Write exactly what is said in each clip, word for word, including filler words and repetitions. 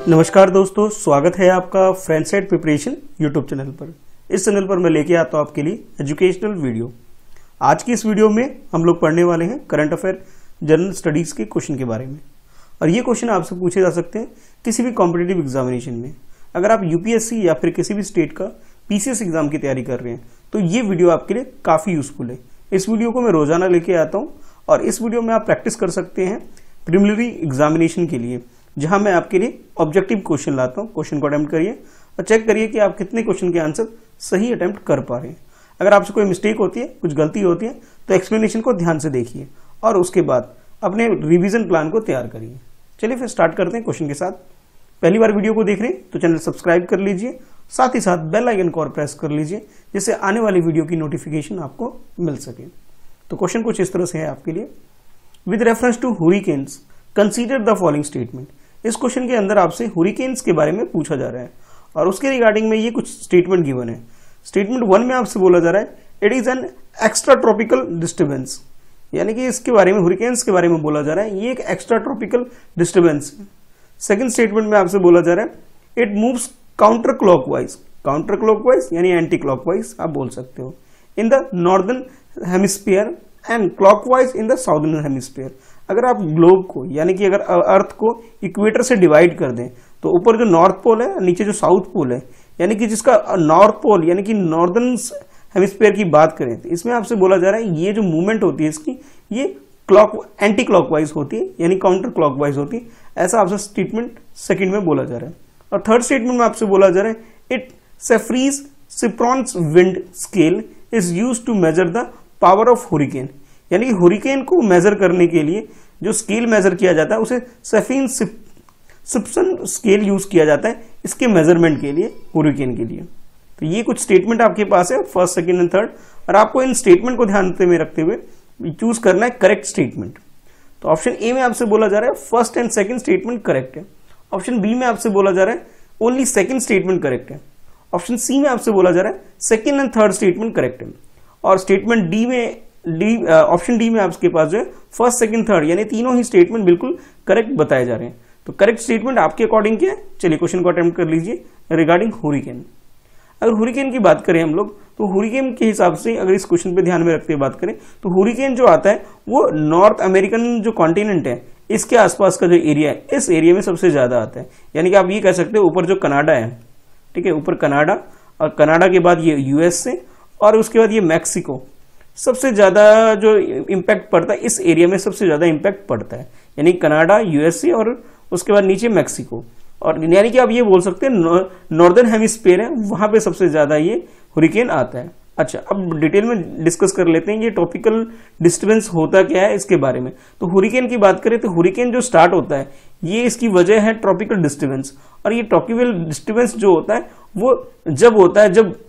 नमस्कार दोस्तों, स्वागत है आपका फ्रेंडसेट प्रिपरेशन यूट्यूब चैनल पर। इस चैनल पर मैं लेके आता हूँ आपके लिए एजुकेशनल वीडियो। आज की इस वीडियो में हम लोग पढ़ने वाले हैं करंट अफेयर जनरल स्टडीज के क्वेश्चन के बारे में। और ये क्वेश्चन आपसे पूछे जा सकते हैं किसी भी कॉम्पिटिटिव एग्जामिनेशन में। अगर आप यूपीएससी या फिर किसी भी स्टेट का पीसीएस एग्जाम की तैयारी कर रहे हैं तो ये वीडियो आपके लिए काफी यूजफुल है। इस वीडियो को मैं रोजाना लेके आता हूँ और इस वीडियो में आप प्रैक्टिस कर सकते हैं प्रीलिमिनरी एग्जामिनेशन के लिए, जहां मैं आपके लिए ऑब्जेक्टिव क्वेश्चन लाता हूं। क्वेश्चन को अटेम्प्ट करिए और चेक करिए कि आप कितने क्वेश्चन के आंसर सही अटेम्प्ट कर पा रहे हैं। अगर आपसे कोई मिस्टेक होती है, कुछ गलती होती है, तो एक्सप्लेनेशन को ध्यान से देखिए और उसके बाद अपने रिवीजन प्लान को तैयार करिए। चलिए फिर स्टार्ट करते हैं क्वेश्चन के साथ। पहली बार वीडियो को देख रहे हैं तो चैनल सब्सक्राइब कर लीजिए, साथ ही साथ बेल आइकन को और प्रेस कर लीजिए जिससे आने वाली वीडियो की नोटिफिकेशन आपको मिल सके। तो क्वेश्चन कुछ इस तरह से है आपके लिए। With reference to hurricanes consider the following statement. इस क्वेश्चन के अंदर आपसे हुरिकेन्स के बारे में पूछा जा रहा है और उसके रिगार्डिंग में ये कुछ स्टेटमेंट गिवन है। स्टेटमेंट वन में आपसे बोला जा रहा है it is an extra tropical disturbance, यानी कि इसके बारे में, हुरिकेन्स के बारे में बोला जा रहा है ये एक एक्स्ट्रा ट्रॉपिकल डिस्टर्बेंस है। सेकंड स्टेटमेंट में आपसे बोला जा रहा है it moves counter clockwise, counter clockwise यानी एंटी क्लॉकवाइज आप बोल सकते हो, in the northern hemisphere and clockwise in the southern hemisphere. अगर आप ग्लोब को यानी कि अगर अर्थ को इक्वेटर से डिवाइड कर दें तो ऊपर जो नॉर्थ पोल है, नीचे जो साउथ पोल है, यानी कि जिसका नॉर्थ पोल यानी कि नॉर्दर्न हेमिस्फीयर की बात करें तो इसमें आपसे बोला जा रहा है ये जो मूवमेंट होती है इसकी ये क्लॉक एंटी क्लॉकवाइज होती है यानी काउंटर क्लॉकवाइज होती है। ऐसा आपसे स्टेटमेंट सेकंड में बोला जा रहा है। और थर्ड स्टेटमेंट में आपसे बोला जा रहा है इट सेफ्रीज सिप्रॉन्स wind scale is used to measure the power of hurricane, यानी कि हुरिकेन को मेजर करने के लिए जो स्केल मेजर किया जाता है उसे सेफिन सिप्सन स्केल यूज किया जाता है इसके मेजरमेंट के लिए, हुरिकेन के लिए। तो ये कुछ स्टेटमेंट आपके पास है, फर्स्ट सेकंड एंड थर्ड, और आपको इन स्टेटमेंट को ध्यान में रखते हुए चूज करना है करेक्ट स्टेटमेंट। तो ऑप्शन ए में आपसे बोला जा रहा है first and second statement correct है। ऑप्शन बी में आपसे बोला जा रहा है ओनली सेकंड स्टेटमेंट करेक्ट है। ऑप्शन सी में आपसे बोला जा रहा है second and third statement correct है। और स्टेटमेंट डी में डी ऑप्शन डी में आपके पास जो है फर्स्ट सेकंड थर्ड यानी तीनों ही स्टेटमेंट बिल्कुल करेक्ट बताए जा रहे हैं। तो करेक्ट स्टेटमेंट आपके अकॉर्डिंग क्या है, चलिए क्वेश्चन को अटेम्प्ट कर लीजिए रिगार्डिंग हुरिकेन। अगर हुरिकेन की बात करें हम लोग तो हुरिकेन के हिसाब से अगर इस क्वेश्चन पे ध्यान में रखते हुए बात करें तो हुरिकेन जो आता है वो नॉर्थ अमेरिकन जो कॉन्टिनेंट है इसके आसपास का जो एरिया है इस एरिया में सबसे ज्यादा आता है। यानी कि आप ये कह सकते हो ऊपर जो कनाडा है, ठीक है, ऊपर कनाडा, और कनाडा के बाद ये यूएस से और उसके बाद ये मैक्सिको, सबसे ज्यादा जो इम्पैक्ट पड़ता है इस एरिया में सबसे ज्यादा इम्पैक्ट पड़ता है, यानी कनाडा, यूएसए और उसके बाद नीचे मैक्सिको। और यानी कि आप ये बोल सकते हैं नॉर्दर्न हेमिस्फीयर है वहां पे सबसे ज्यादा ये हुरिकेन आता है। अच्छा, अब डिटेल में डिस्कस कर लेते हैं ये ट्रॉपिकल डिस्टर्बेंस होता क्या है इसके बारे में। तो हुरिकेन की बात करें तो हुरिकेन जो स्टार्ट होता है ये इसकी वजह है ट्रॉपिकल डिस्टर्बेंस। और ये ट्रॉपिकल डिस्टर्बेंस जो होता है वो जब होता है जब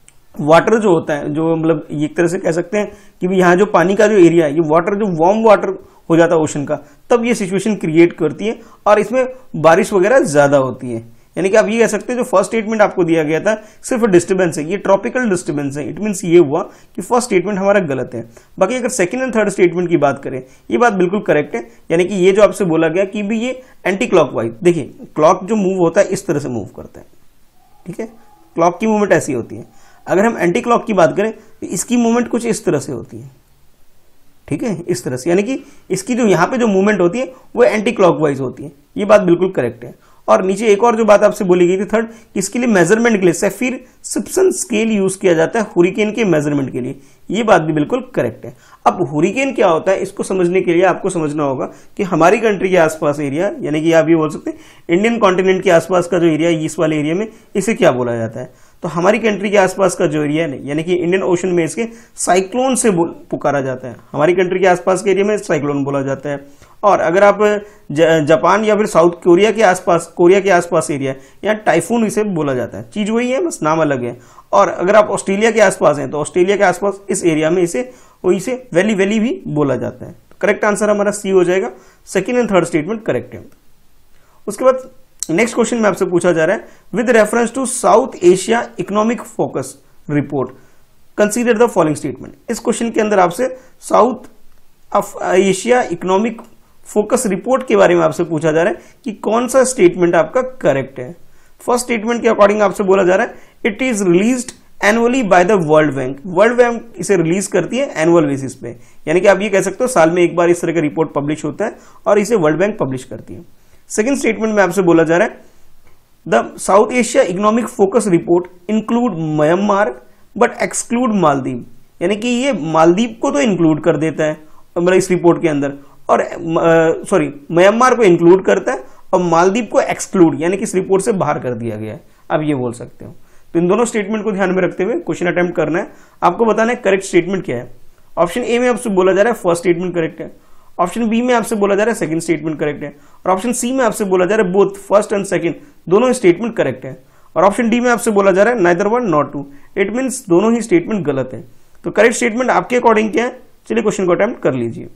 वाटर जो होता है, जो मतलब एक तरह से कह सकते हैं कि यहाँ जो पानी का जो एरिया है ये वाटर जो वार्म वाटर हो जाता है ओशन का, तब ये सिचुएशन क्रिएट करती है और इसमें बारिश वगैरह ज्यादा होती है। यानी कि आप ये कह सकते हैं जो फर्स्ट स्टेटमेंट आपको दिया गया था सिर्फ डिस्टर्बेंस है, ये ट्रॉपिकल डिस्टर्बेंस है। इट मींस ये हुआ कि फर्स्ट स्टेटमेंट हमारा गलत है। बाकी अगर सेकंड एंड थर्ड स्टेटमेंट की बात करें ये बात बिल्कुल करेक्ट है। यानी कि ये जो आपसे बोला गया कि भी ये एंटी क्लॉकवाइज, देखिए क्लॉक जो मूव होता है इस तरह से मूव करता है, ठीक है, क्लॉक की मूवमेंट ऐसी होती है। अगर हम एंटी क्लॉक की बात करें तो इसकी मूवमेंट कुछ इस तरह से होती है, ठीक है, इस तरह से, यानी कि इसकी जो यहाँ पे जो मूवमेंट होती है वो एंटी क्लॉकवाइज होती है। ये बात बिल्कुल करेक्ट है। और नीचे एक और जो बात आपसे बोली गई थी थर्ड, इसके लिए मेजरमेंट के लिए सेफिर सिप्सन स्केल यूज किया जाता है हुरिकेन के मेजरमेंट के लिए। ये बात भी बिल्कुल करेक्ट है। अब हुरिकेन क्या होता है इसको समझने के लिए आपको समझना होगा कि हमारी कंट्री के आसपास एरिया, यानी कि आप ये बोल सकते हैं इंडियन कॉन्टिनेंट के आसपास का जो एरिया है इस वाले एरिया में इसे क्या बोला जाता है। तो हमारी कंट्री के आसपास का जो एरिया है यानी कि इंडियन ओशन में इसके साइक्लोन से पुकारा जाता है। हमारी कंट्री के आसपास के एरिया में साइक्लोन बोला जाता है। और अगर आप जापान या फिर साउथ कोरिया के आसपास, कोरिया के आसपास एरिया यहाँ टाइफून इसे बोला जाता है। चीज वही है, बस नाम अलग है। और अगर आप ऑस्ट्रेलिया के आसपास हैं तो ऑस्ट्रेलिया के आसपास इस एरिया में इसे इसे वैली वैली भी बोला जाता है। करेक्ट आंसर हमारा सी हो जाएगा। Second and third statement correct है। उसके बाद नेक्स्ट क्वेश्चन में आपसे पूछा जा रहा है with reference to South Asia economic focus report consider the following statement. इस क्वेश्चन के अंदर आपसे South Asia economic focus report के बारे में आपसे पूछा जा रहा है कि कौन सा स्टेटमेंट आपका करेक्ट है। फर्स्ट स्टेटमेंट के अकॉर्डिंग आपसे बोला जा रहा है it is released annually by the World Bank. World Bank इसे रिलीज करती है एनुअल बेसिस पे, यानी कि आप ये कह सकते हो साल में एक बार इस तरह का रिपोर्ट पब्लिश होता है और इसे वर्ल्ड बैंक पब्लिश करती है। सेकंड स्टेटमेंट में आपसे बोला जा रहा है the South Asia economic focus report include Myanmar but exclude Maldives, यानी कि ये मालदीव को तो इंक्लूड कर देता है मतलब इस रिपोर्ट के अंदर, और सॉरी म्यांमार को इंक्लूड करता है और मालदीव को एक्सक्लूड यानी कि इस रिपोर्ट से बाहर कर दिया गया है, आप ये बोल सकते हो। तो इन दोनों स्टेटमेंट को ध्यान में रखते हुए क्वेश्चन अटेम्प्ट करना है, आपको बताना है करेक्ट स्टेटमेंट क्या है। ऑप्शन ए में आपसे बोला जा रहा है फर्स्ट स्टेटमेंट करेक्ट है, ऑप्शन बी में आपसे बोला जा रहा है सेकंड स्टेटमेंट करेक्ट है, और ऑप्शन सी में आपसे बोला जा रहा है बोथ फर्स्ट एंड सेकंड दोनों स्टेटमेंट करेक्ट है, और ऑप्शन डी में आपसे बोला जा रहा है neither one not two, it means दोनों ही स्टेटमेंट गलत है। तो करेक्ट स्टेटमेंट आपके अकॉर्डिंग क्या है, चलिए क्वेश्चन को अटेम्प्ट कर लीजिए।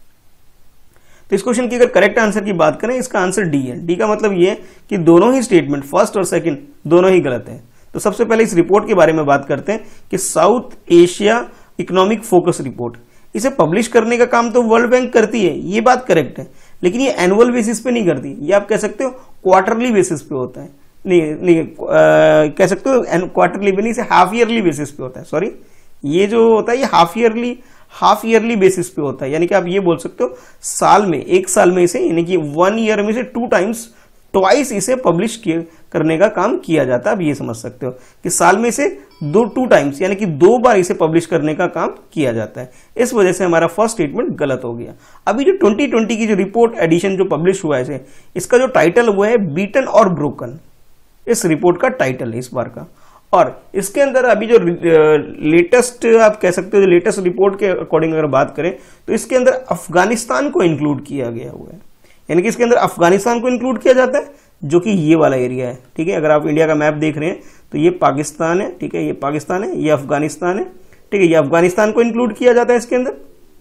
तो इस क्वेश्चन की अगर करेक्ट आंसर की बात करें, इसका आंसर डी है। डी का मतलब ये है कि दोनों ही स्टेटमेंट फर्स्ट और सेकंड दोनों ही गलत है। तो सबसे पहले इस रिपोर्ट के बारे में बात करते हैं कि South Asia economic focus report, इसे पब्लिश करने का काम तो वर्ल्ड बैंक करती है, ये बात करेक्ट है, लेकिन ये एनुअल बेसिस पे नहीं करती, ये आप कह सकते हो क्वार्टरली बेसिस पे होता है, नहीं नहीं आ, कह सकते हो क्वार्टरली पे नहीं, इसे हाफ ईयरली बेसिस पे होता है। सॉरी, ये जो होता है ये half yearly half yearly basis पे होता है, यानी कि आप ये बोल सकते हो साल में एक साल में इसे यानी कि वन ईयर में से टू टाइम्स ट्वाइस इसे पब्लिश करने का काम किया जाता है। आप ये समझ सकते हो कि साल में से दो टू टाइम्स यानी कि दो बार इसे पब्लिश करने का काम किया जाता है, इस वजह से हमारा फर्स्ट स्टेटमेंट गलत हो गया। अभी जो ट्वेंटी ट्वेंटी की जो रिपोर्ट एडिशन जो पब्लिश हुआ है इसे, इसका जो टाइटल हुआ है बीटन और ब्रोकन, इस रिपोर्ट का टाइटल है इस बार का, और इसके अंदर अभी जो लेटेस्ट आप कह सकते हो जो लेटेस्ट रिपोर्ट के अकॉर्डिंग अगर बात करें तो इसके अंदर अफगानिस्तान को इंक्लूड किया गया हुआ है, यानी कि इसके अंदर अफगानिस्तान को इंक्लूड किया जाता है जो कि ये वाला एरिया है। ठीक है, अगर आप इंडिया का मैप देख रहे हैं तो ये पाकिस्तान है, ठीक है, ये पाकिस्तान है, ये अफगानिस्तान है, ठीक है, ये अफगानिस्तान को इंक्लूड किया जाता है इसके अंदर,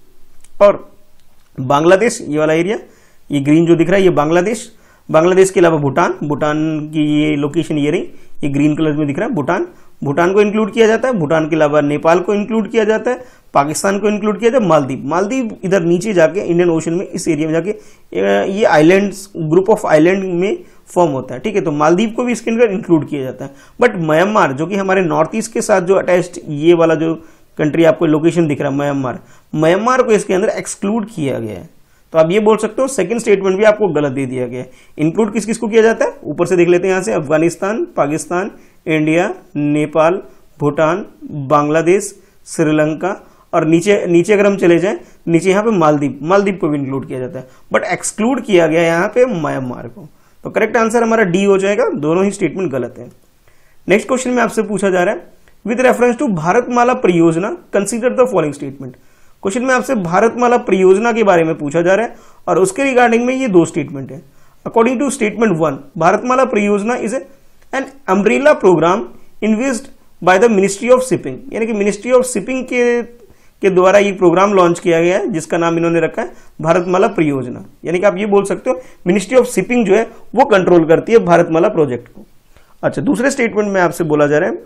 और बांग्लादेश ये वाला एरिया, ये ग्रीन जो दिख रहा है ये बांग्लादेश, बांग्लादेश के अलावा भूटान, भूटान की ये लोकेशन ये रही, ये ग्रीन कलर में दिख रहा है भूटान, भूटान को इंक्लूड किया जाता है, भूटान के अलावा नेपाल को इंक्लूड किया जाता है, पाकिस्तान को इंक्लूड किया जाता है, मालदीव, मालदीव इधर नीचे जाके इंडियन ओशन में इस एरिया में जाके ये आइलैंड्स ग्रुप ऑफ आइलैंड में फॉर्म होता है। ठीक है, तो मालदीव को भी इसके अंदर इंक्लूड किया जाता है, बट म्यांमार जो कि हमारे नॉर्थ ईस्ट के साथ जो अटैच्ड ये वाला जो कंट्री आपको लोकेशन दिख रहा है म्यांमार, म्यांमार को इसके अंदर एक्सक्लूड किया गया है। तो आप ये बोल सकते हो सेकंड स्टेटमेंट भी आपको गलत दे दिया गया है। इंक्लूड किस किस को किया जाता है, ऊपर से देख लेते हैं यहाँ से, अफगानिस्तान, पाकिस्तान, इंडिया, नेपाल, भूटान, बांग्लादेश, श्रीलंका, और नीचे नीचे अगर हम चले जाएं नीचे यहाँ पे मालदीव, मालदीव को भी इंक्लूड किया जाता है, बट एक्सक्लूड किया गया यहाँ पे म्यांमार को। तो करेक्ट आंसर हमारा डी हो जाएगा, दोनों ही स्टेटमेंट गलत है। नेक्स्ट क्वेश्चन में आपसे पूछा जा रहा है with reference to Bharatmala Pariyojana consider the following statement. Question में आपसे भारतमाला परियोजना के बारे में पूछा जा रहा है और उसके रिगार्डिंग में ये दो स्टेटमेंट है। According to statement one, Bharatmala Pariyojana is an umbrella programme invested by the ministry of shipping, यानी कि मिनिस्ट्री ऑफ शिपिंग के के द्वारा ये प्रोग्राम लॉन्च किया गया है जिसका नाम इन्होंने रखा है भारतमाला परियोजना, यानी कि आप ये बोल सकते हो मिनिस्ट्री ऑफ शिपिंग जो है वो कंट्रोल करती है भारतमाला प्रोजेक्ट को। अच्छा, दूसरे स्टेटमेंट में आपसे बोला जा रहा है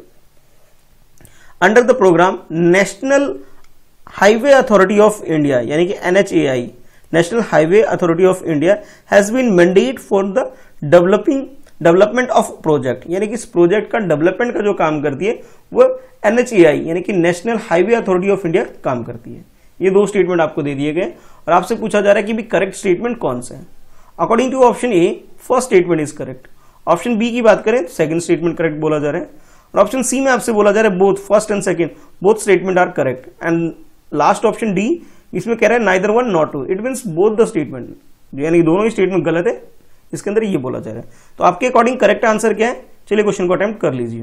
under the programme National highway authority of India, यानी कि N H A I, National highway authority of India has been mandate for the developing development of project, यानी कि इस प्रोजेक्ट का डेवलपमेंट का जो काम करती है वो एन एच ए आई यानी कि national highway authority of India काम करती है। ये दो स्टेटमेंट आपको दे दिए गए और आपसे पूछा जा रहा है कि भी करेक्ट स्टेटमेंट कौन सा है। According to option A first statement is correct, option B की बात करें सेकंड स्टेटमेंट करेक्ट बोला जा रहा है, और ऑप्शन सी में आपसे बोला जा रहा है both first and second both statement are correct, and last option D इसमें कह रहा है neither one not two, it means both the statement, यानी दोनों ही स्टेटमेंट गलत है, इसके अंदर ये बोला जा रहा है। तो आपके अकॉर्डिंग करेक्ट आंसर क्या है, चलिए क्वेश्चन को अटेम्प्ट कर लीजिए।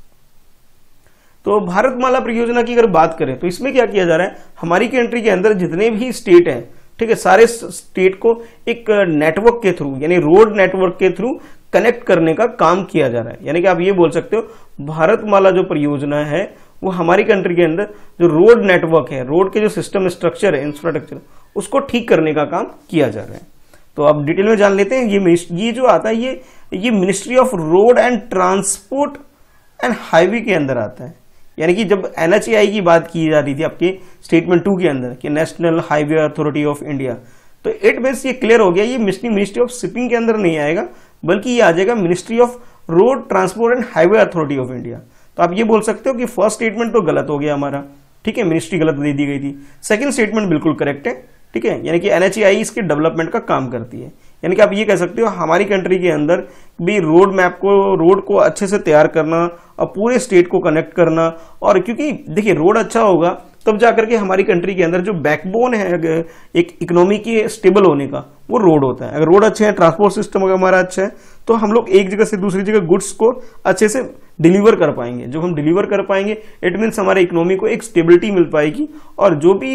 तो भारतमाला परियोजना की अगर बात करें तो इसमें क्या किया जा रहा है, हमारी कंट्री के अंदर जितने भी स्टेट हैं, ठीक है, सारे स्टेट को एक नेटवर्क के थ्रू यानी रोड नेटवर्क के थ्रू कनेक्ट करने का काम किया जा रहा है, यानी कि आप ये बोल सकते हो भारतमाला जो परियोजना है वो हमारी कंट्री के अंदर जो रोड नेटवर्क है, रोड के जो सिस्टम स्ट्रक्चर है, इंफ्रास्ट्रक्चर, उसको ठीक करने का काम किया जा रहा है। तो आप डिटेल में जान लेते हैं, ये ये जो आता है ये ये ministry of road and transport and highway के अंदर आता है, यानी कि जब एन एच ए आई की बात की जा रही थी आपके स्टेटमेंट टू के अंदर कि national highway authority of India, तो इट मींस ये क्लियर हो गया, ये मिनिस्ट्री मिनिस्ट्री ऑफ शिपिंग के अंदर नहीं आएगा, बल्कि ये आ जाएगा ministry of road transport and highway authority of India. तो आप ये बोल सकते हो कि फर्स्ट स्टेटमेंट तो गलत हो गया हमारा, ठीक है, मिनिस्ट्री गलत दे दी गई थी। सेकंड स्टेटमेंट बिल्कुल करेक्ट है, ठीक है, यानी कि एनएचएआई इसके डेवलपमेंट का काम करती है। यानी कि आप ये कह सकते हो हमारी कंट्री के अंदर भी रोड मैप को रोड को अच्छे से तैयार करना और पूरे स्टेट को कनेक्ट करना, और क्योंकि देखिए रोड अच्छा होगा तब जाकर के हमारी कंट्री के अंदर जो बैकबोन है एक इकोनॉमी के स्टेबल होने का, वो रोड होता है। अगर रोड अच्छे हैं, ट्रांसपोर्ट सिस्टम अगर हमारा अच्छा है, तो हम लोग एक जगह से दूसरी जगह गुड्स को अच्छे से डिलीवर कर पाएंगे। जब हम डिलीवर कर पाएंगे इट मीन्स हमारे इकोनॉमी को एक स्टेबिलिटी मिल पाएगी, और जो भी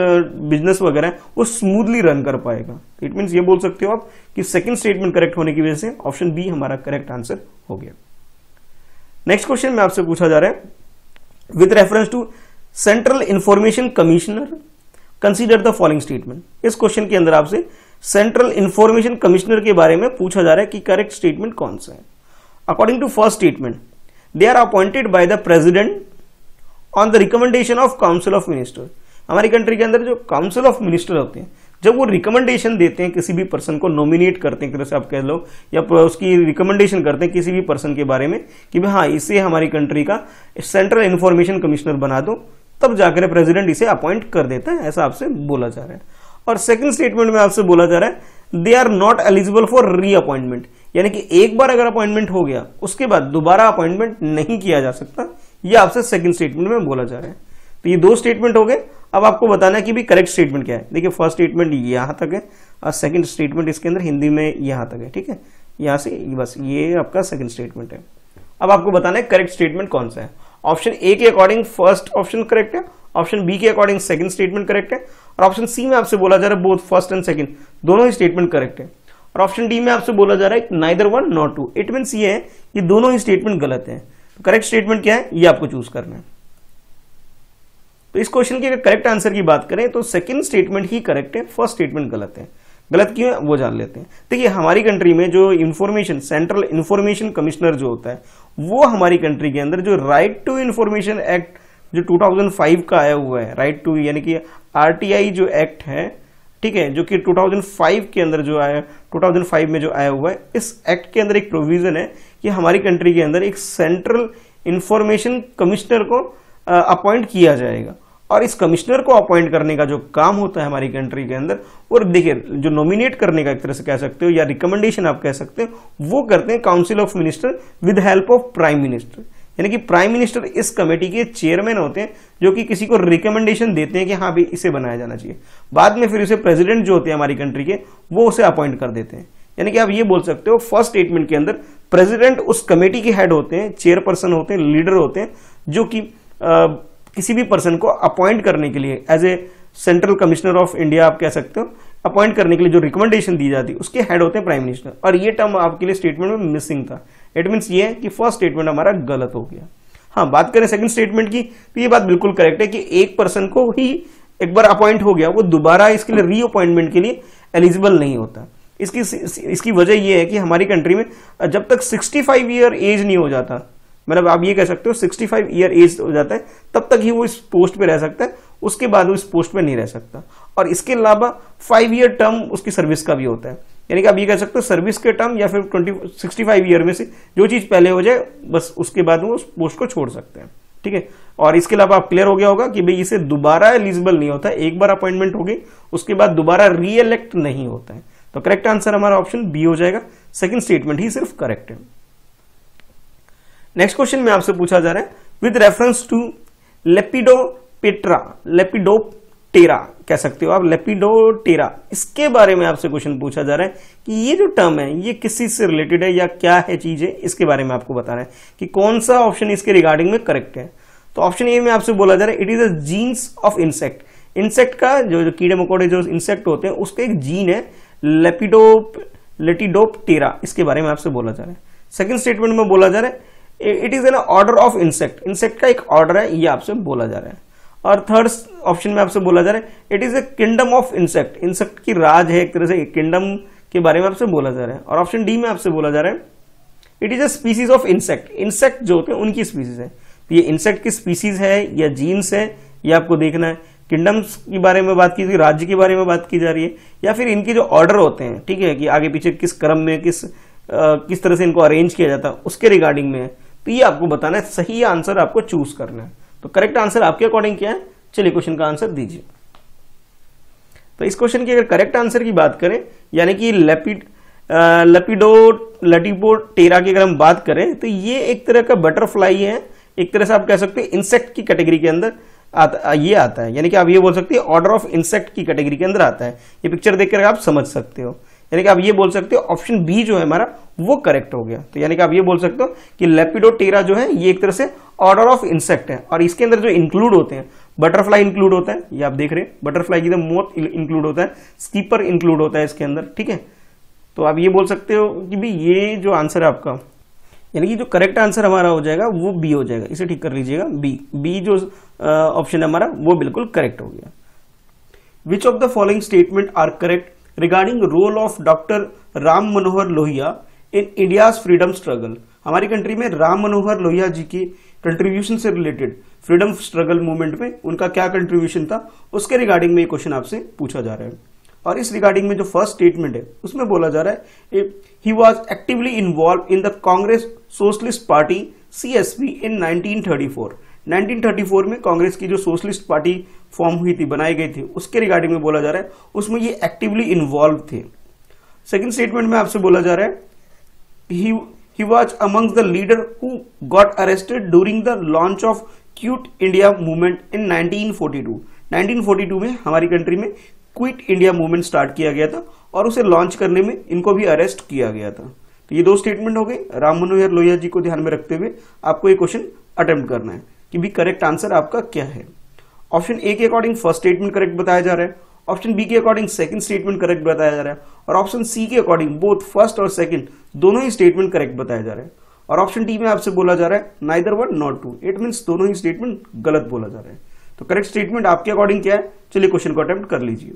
बिजनेस वगैरह है वो स्मूथली रन कर पाएगा। इट मीन्स ये बोल सकते हो आप कि सेकंड स्टेटमेंट करेक्ट होने की वजह से ऑप्शन बी हमारा करेक्ट आंसर हो गया। नेक्स्ट क्वेश्चन में आपसे पूछा जा रहा है, with reference to central information commissioner consider the following statement. इस क्वेश्चन के अंदर आपसे सेंट्रल इंफॉर्मेशन कमिश्नर के बारे में पूछा जा रहा है कि करेक्ट स्टेटमेंट कौन सा है। According to first statement, they are appointed by the president on the recommendation of council of minister. हमारी कंट्री के अंदर जो काउंसिल ऑफ मिनिस्टर होते हैं, जब वो रिकमेंडेशन देते हैं किसी भी पर्सन को, नॉमिनेट करते हैं, जैसे आप कह लो, या उसकी रिकमेंडेशन करते हैं किसी भी पर्सन के बारे में कि भाई हाँ इसे हमारी कंट्री का सेंट्रल इंफॉर्मेशन कमिश्नर बना दो, तब जाकर प्रेसिडेंट इसे अपॉइंट कर देता है, ऐसा आपसे बोला जा रहा है। और सेकंड स्टेटमेंट में आपसे बोला जा रहा है, they are not eligible for reappointment, यानी कि एक बार अगर अपॉइंटमेंट हो गया उसके बाद दोबारा अपॉइंटमेंट नहीं किया जा सकता, यह आपसे सेकंड स्टेटमेंट में बोला जा रहा है। तो ये दो स्टेटमेंट हो गए। अब आपको बताना है कि भी करेक्ट स्टेटमेंट क्या है। देखिए फर्स्ट स्टेटमेंट यहां तक है और सेकंड स्टेटमेंट इसके अंदर हिंदी में यहां तक है, ठीक है, यहां से बस ये आपका सेकंड स्टेटमेंट है। अब आपको बताना है करेक्ट स्टेटमेंट कौन सा है। ऑप्शन ए के अकॉर्डिंग फर्स्ट ऑप्शन करेक्ट है, ऑप्शन बी के अकॉर्डिंग सेकंड स्टेटमेंट करेक्ट है, और ऑप्शन सी में आपसे बोला जा रहा है बोथ फर्स्ट एंड सेकंड दोनों ही स्टेटमेंट करेक्ट है, और ऑप्शन डी में आपसे बोला जा रहा है neither one not two. It means ये है कि दोनों ही स्टेटमेंट गलत है। तो करेक्ट स्टेटमेंट क्या है ये आपको चूज करना है। तो इस क्वेश्चन के अगर करेक्ट आंसर की बात करें तो सेकंड स्टेटमेंट ही करेक्ट है, फर्स्ट स्टेटमेंट गलत है। गलत क्यों है वो जान लेते हैं। देखिए हमारी कंट्री में जो इंफॉर्मेशन सेंट्रल इंफॉर्मेशन कमिश्नर जो होता है, वो हमारी कंट्री के अंदर जो राइट टू इंफॉर्मेशन एक्ट जो दो हज़ार पाँच का आया हुआ है, राइट टू यानी कि आरटीआई जो एक्ट है, ठीक है, जो कि दो हज़ार पाँच के अंदर जो आया दो हज़ार पाँच में जो आया हुआ है, इस एक्ट के अंदर एक प्रोविजन है कि हमारी कंट्री के अंदर एक सेंट्रल इंफॉर्मेशन कमिश्नर को अपॉइंट किया जाएगा, और इस कमिश्नर को अपॉइंट करने का जो काम होता है हमारी कंट्री के अंदर, और देखिए जो नॉमिनेट करने का एक तरह से कह सकते हो या रिकमेंडेशन आप कह सकते हो, वो करते हैं council of minister with help of prime minister. यानी कि प्राइम मिनिस्टर इस कमेटी के चेयरमैन होते हैं जो कि किसी को रिकमेंडेशन देते हैं कि हाँ भाई इसे बनाया जाना चाहिए। बाद में फिर उसे प्रेसिडेंट जो होते हैं हमारी कंट्री के, वो उसे अपॉइंट कर देते हैं। यानी कि आप ये बोल सकते हो फर्स्ट स्टेटमेंट के अंदर प्रेसिडेंट उस कमेटी के हेड होते हैं, चेयरपर्सन होते हैं, लीडर होते हैं, जो कि किसी भी पर्सन को अपॉइंट करने के लिए as a central commissioner of India आप कह सकते हो, अपॉइंट करने के लिए जो रिकमेंडेशन दी जाती है उसके हेड होते हैं प्राइम मिनिस्टर। और ये टर्म आपके लिए स्टेटमेंट में मिसिंग था। इट मींस ये है कि फर्स्ट स्टेटमेंट हमारा गलत हो गया। हाँ, बात करें सेकंड स्टेटमेंट की तो ये बात बिल्कुल करेक्ट है कि एक पर्सन को ही एक बार अपॉइंट हो गया, वो दोबारा इसके लिए री अपॉइंटमेंट के लिए एलिजिबल नहीं होता। इसकी इसकी वजह यह है कि हमारी कंट्री में जब तक सिक्सटी फाइव ईयर एज नहीं हो जाता, मतलब आप ये कह सकते हो सिक्सटी फाइव ईयर एज हो जाता है, तब तक ही वो इस पोस्ट पे रह सकता है, उसके बाद वो इस पोस्ट पे नहीं रह सकता। और इसके अलावा फाइव ईयर टर्म उसकी सर्विस का भी होता है। यानी कि आप ये कह सकते हो सर्विस के टर्म या फिर ट्वेंटी सिक्सटी फाइव ईयर में से जो चीज पहले हो जाए बस उसके बाद वो उस पोस्ट को छोड़ सकते हैं, ठीक है। और इसके अलावा आप क्लियर हो गया होगा कि भाई इसे दोबारा एलिजिबल नहीं होता, एक बार अपॉइंटमेंट हो गई उसके बाद दोबारा री इलेक्ट नहीं होता है। तो करेक्ट आंसर हमारा ऑप्शन बी हो जाएगा, सेकंड स्टेटमेंट ही सिर्फ करेक्ट है। नेक्स्ट क्वेश्चन में आपसे पूछा जा रहा है with reference to lepidoptera, lepidoptera कह सकते हो आप, लेपिडोप्टेरा, इसके बारे में आपसे क्वेश्चन पूछा जा रहा है कि ये जो टर्म है ये किस चीज से रिलेटेड है या क्या है चीज है, इसके बारे में आपको बताना है कि कौन सा ऑप्शन इसके रिगार्डिंग में करेक्ट है। तो ऑप्शन ए में आपसे बोला जा रहा है it is a genus of insect. Insect का जो, जो कीड़े मकोड़े जो इंसेक्ट होते हैं उसका एक जीन है लेपिडोप लेपिडोप्टेरा, इसके बारे में आपसे बोला जा रहा है। सेकंड स्टेटमेंट में बोला जा रहा है it is an order of insect, insect का एक ऑर्डर है, ये आपसे बोला जा रहा है। और थर्ड ऑप्शन में आपसे बोला जा रहा है it is a kingdom of insect, insect की राज है एक तरह से, किंगडम के बारे में आपसे बोला जा रहा है। और ऑप्शन डी में आपसे बोला जा रहा है it is a species of insect, insect जो होते हैं उनकी स्पीसीज है। तो ये इंसेक्ट की स्पीसीज है या जीन्स है, ये आपको देखना है। किंगडम्स के बारे में बात की जा रही है, राज्य के बारे में बात की जा रही है, या फिर इनके जो ऑर्डर होते हैं, ठीक है, कि आगे पीछे किस क्रम में किस आ, किस तरह से इनको अरेंज किया जाता है, उसके रिगार्डिंग में है। तो ये आपको बताना है, सही आंसर आपको चूज करना है। तो करेक्ट आंसर आपके अकॉर्डिंग क्या है, चलिए क्वेश्चन का आंसर दीजिए। तो इस क्वेश्चन की अगर करेक्ट आंसर की बात करें, यानी कि लेपिड लेपिडो लेपिडोप्टेरा की अगर हम बात करें, तो ये एक तरह का बटरफ्लाई है, एक तरह से आप कह सकते हैं इंसेक्ट की कैटेगरी के अंदर आता, ये आता है, यानी कि आप ये बोल सकते हैं ऑर्डर ऑफ इंसेक्ट की कैटेगरी के अंदर आता है। ये पिक्चर देखकर आप समझ सकते हो, यानी कि आप ये बोल सकते हो ऑप्शन बी जो है हमारा वो करेक्ट हो गया। तो यानी कि आप ये बोल सकते हो कि लेपिडोप्टेरा जो है ये एक तरह से ऑर्डर ऑफ इंसेक्ट है, और इसके अंदर जो इंक्लूड होते हैं, बटरफ्लाई इंक्लूड होता है, ये आप देख रहे हैं बटरफ्लाई की तो मोथ इंक्लूड होता है, स्कीपर इंक्लूड होता है इसके अंदर, ठीक है। तो आप ये बोल सकते हो कि भाई ये जो आंसर है आपका, यानी कि जो करेक्ट आंसर हमारा हो जाएगा वो बी हो जाएगा, इसे ठीक कर लीजिएगा, बी बी जो ऑप्शन है हमारा वो बिल्कुल करेक्ट हो गया। Which of the following statement are correct regarding role of doctor Ram Manohar Lohia in India's freedom struggle. हमारी कंट्री में राम मनोहर लोहिया जी की कंट्रीब्यूशन से रिलेटेड फ्रीडम स्ट्रगल मूवमेंट में उनका क्या कंट्रीब्यूशन था, उसके रिगार्डिंग में ये क्वेश्चन आपसे पूछा जा रहा है। और इस रिगार्डिंग में जो फर्स्ट स्टेटमेंट है उसमें बोला जा रहा है he was actively involved in the Congress socialist party CSP in nineteen thirty four. Nineteen thirty four में कांग्रेस की जो सोशलिस्ट पार्टी फॉर्म हुई थी, बनाई गई थी, उसके रिगार्डिंग में बोला जा रहा है उसमें ये एक्टिवली इन्वॉल्व थे। सेकेंड स्टेटमेंट में आपसे बोला जा रहा है he he was amongst the leader who got arrested during the launch of quit India movement in nineteen forty two. Nineteen forty two में हमारी कंट्री में क्विट इंडिया मूवमेंट स्टार्ट किया गया था और उसे लॉन्च करने में इनको भी अरेस्ट किया गया था। तो ये दो स्टेटमेंट हो गए। राम मनोहर लोहिया जी को ध्यान में रखते हुए आपको ये क्वेश्चन अटेम्प्ट करना है कि भी करेक्ट आंसर आपका क्या है। ऑप्शन ए के अकॉर्डिंग फर्स्ट स्टेटमेंट करेक्ट बताया जा रहा है, ऑप्शन बी के अकॉर्डिंग सेकंड स्टेटमेंट करेक्ट बताया जा रहा है, और ऑप्शन सी के अकॉर्डिंग बोथ फर्स्ट और सेकंड दोनों ही स्टेटमेंट करेक्ट बताया जा रहा है। और ऑप्शन डी में आपसे बोला जा रहा है neither one not two, it means दोनों ही स्टेटमेंट गलत बोला जा रहा है। तो करेक्ट स्टेटमेंट आपके अकॉर्डिंग क्या है, चलिए क्वेश्चन को अटेम्प्ट कर लीजिए।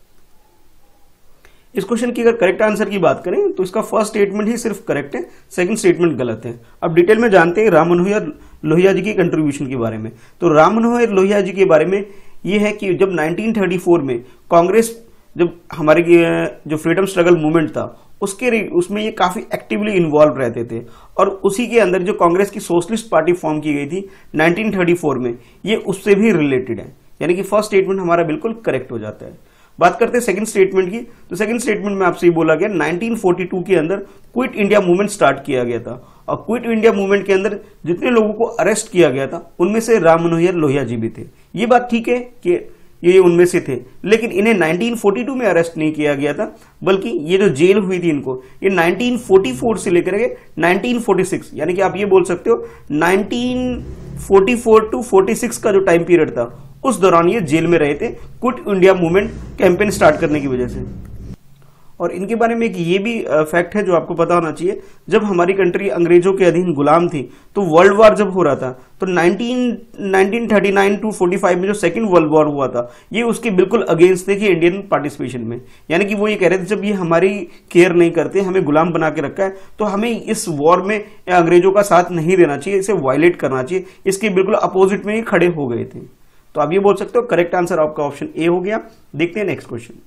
इस क्वेश्चन की अगर करेक्ट आंसर की बात करें तो इसका फर्स्ट स्टेटमेंट ही सिर्फ करेक्ट है, सेकंड स्टेटमेंट गलत है। अब डिटेल में जानते हैं राम मनोहर लोहिया जी की कंट्रीब्यूशन के बारे में। तो राम मनोहर लोहिया जी के बारे में यह है कि जब नाइनटीन थर्टी फोर में कांग्रेस, जब हमारे जो फ्रीडम स्ट्रगल मूवमेंट था उसके उसमें ये काफी एक्टिवली इन्वॉल्व रहते थे, और उसी के अंदर जो कांग्रेस की सोशलिस्ट पार्टी फॉर्म की गई थी नाइनटीन थर्टी फोर में, ये उससे भी रिलेटेड है। यानी कि फर्स्ट स्टेटमेंट हमारा बिल्कुल करेक्ट हो जाता है। बात करते हैं सेकंड स्टेटमेंट की। तो सेकंड स्टेटमेंट में आपसे ये बोला गया नाइनटीन फोर्टी टू के अंदर क्विट इंडिया मूवमेंट स्टार्ट किया गया था, और क्विट इंडिया मूवमेंट के अंदर जितने लोगों को अरेस्ट किया गया था उनमें से राम मनोहर लोहिया जी भी थे। ये बात ठीक है कि ये उनमें से थे, लेकिन इन्हें नाइनटीन फोर्टी टू में अरेस्ट नहीं किया गया था, बल्कि ये जो जेल हुई थी इनको ये नाइनटीन फोर्टी फोर से लेकर के नाइनटीन फोर्टी सिक्स, यानी कि आप ये बोल सकते हो nineteen forty four to forty six का जो टाइम पीरियड था उस दौरान ये जेल में रहे थे quit India movement campaign start करने की वजह से। और इनके बारे में एक ये भी फैक्ट है जो आपको पता होना चाहिए, जब हमारी कंट्री अंग्रेजों के अधीन गुलाम थी तो वर्ल्ड वॉर जब हो रहा था तो nineteen thirty nine to forty five में जो सेकंड वर्ल्ड वॉर हुआ था ये उसके बिल्कुल अगेंस्ट थे कि इंडियन पार्टिसिपेशन में। यानी कि वो ये कह रहे थे जब ये हमारी केयर नहीं करते, हमें गुलाम बना के रखा है, तो हमें इस वॉर में अंग्रेजों का साथ नहीं देना चाहिए, इसे वायलेट करना चाहिए। इसके बिल्कुल अपोजिट में ये खड़े हो गए थे। तो आप ये बोल सकते हो करेक्ट आंसर आपका ऑप्शन ए हो गया। देखते हैं नेक्स्ट क्वेश्चन।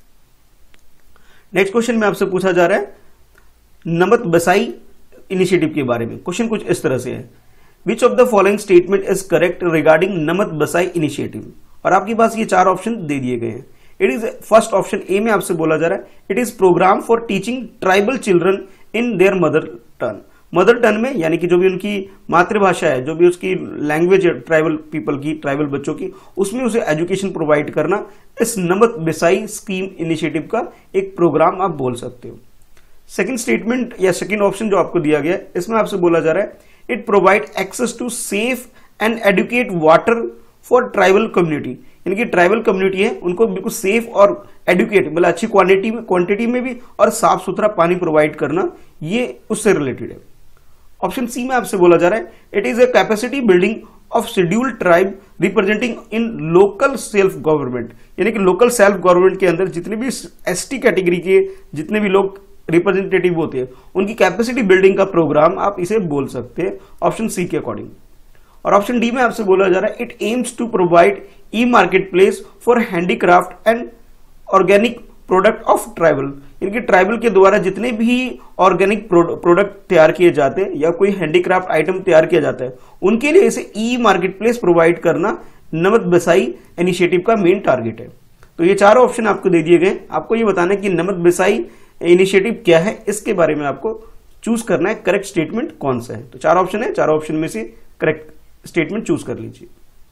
नेक्स्ट क्वेश्चन में आपसे पूछा जा रहा है नमक बसाई इनिशिएटिव के बारे में। क्वेश्चन कुछ इस तरह से है, which of the following statement is correct regarding Namath Basai initiative. और आपके पास ये चार ऑप्शन दे दिए गए हैं। It is first option A में आपसे बोला जा रहा है it is program for teaching tribal children in their mother tongue. Mother tongue में यानी कि जो भी उनकी मातृभाषा है, जो भी उसकी लैंग्वेज है ट्राइबल पीपल की, ट्राइबल बच्चों की, उसमें उसे एजुकेशन प्रोवाइड करना इस नमक बसाई स्कीम इनिशिएटिव का एक प्रोग्राम आप बोल सकते हो। सेकंड स्टेटमेंट या सेकंड ऑप्शन जो आपको दिया गया इसमें आपसे बोला जा रहा है it provide access to safe and adequate water for tribal community. यानी कि ट्राइबल कम्युनिटी है उनको बिल्कुल सेफ और एडुकेट मतलब अच्छी क्वांटिटी में क्वांटिटी में भी और साफ सुथरा पानी प्रोवाइड करना, ये उससे रिलेटेड है। ऑप्शन सी में आपसे बोला जा रहा है it is a capacity building of scheduled tribe representing in local self government. यानी कि लोकल सेल्फ गवर्नमेंट के अंदर जितने भी एसटी कैटेगरी के जितने भी लोग रिप्रेजेंटेटिव होते हैं उनकी कैपेसिटी बिल्डिंग का प्रोग्राम आप इसे बोल सकते हैं ऑप्शन सी के अकॉर्डिंग। और ऑप्शन डी में आपसे बोला जा रहा है it aims to provide e market place for handicraft and organic product of tribal, इनके ट्राइबल के द्वारा जितने भी ऑर्गेनिक प्रोडक्ट तैयार किए जाते हैं या कोई हैंडीक्राफ्ट आइटम तैयार किया जाता है उनके लिए इसे ई मार्केट प्लेस प्रोवाइड करना नमत बिसाई इनिशिएटिव का मेन टारगेट है। तो ये चारों ऑप्शन आपको दे दिए गए, आपको ये बताना है कि नमत बिसाई इनिशिएटिव क्या है, इसके बारे में आपको चूज करना है करेक्ट स्टेटमेंट कौन सा है। तो चार ऑप्शन है, चारों ऑप्शन में से करेक्ट स्टेटमेंट चूज कर लीजिए।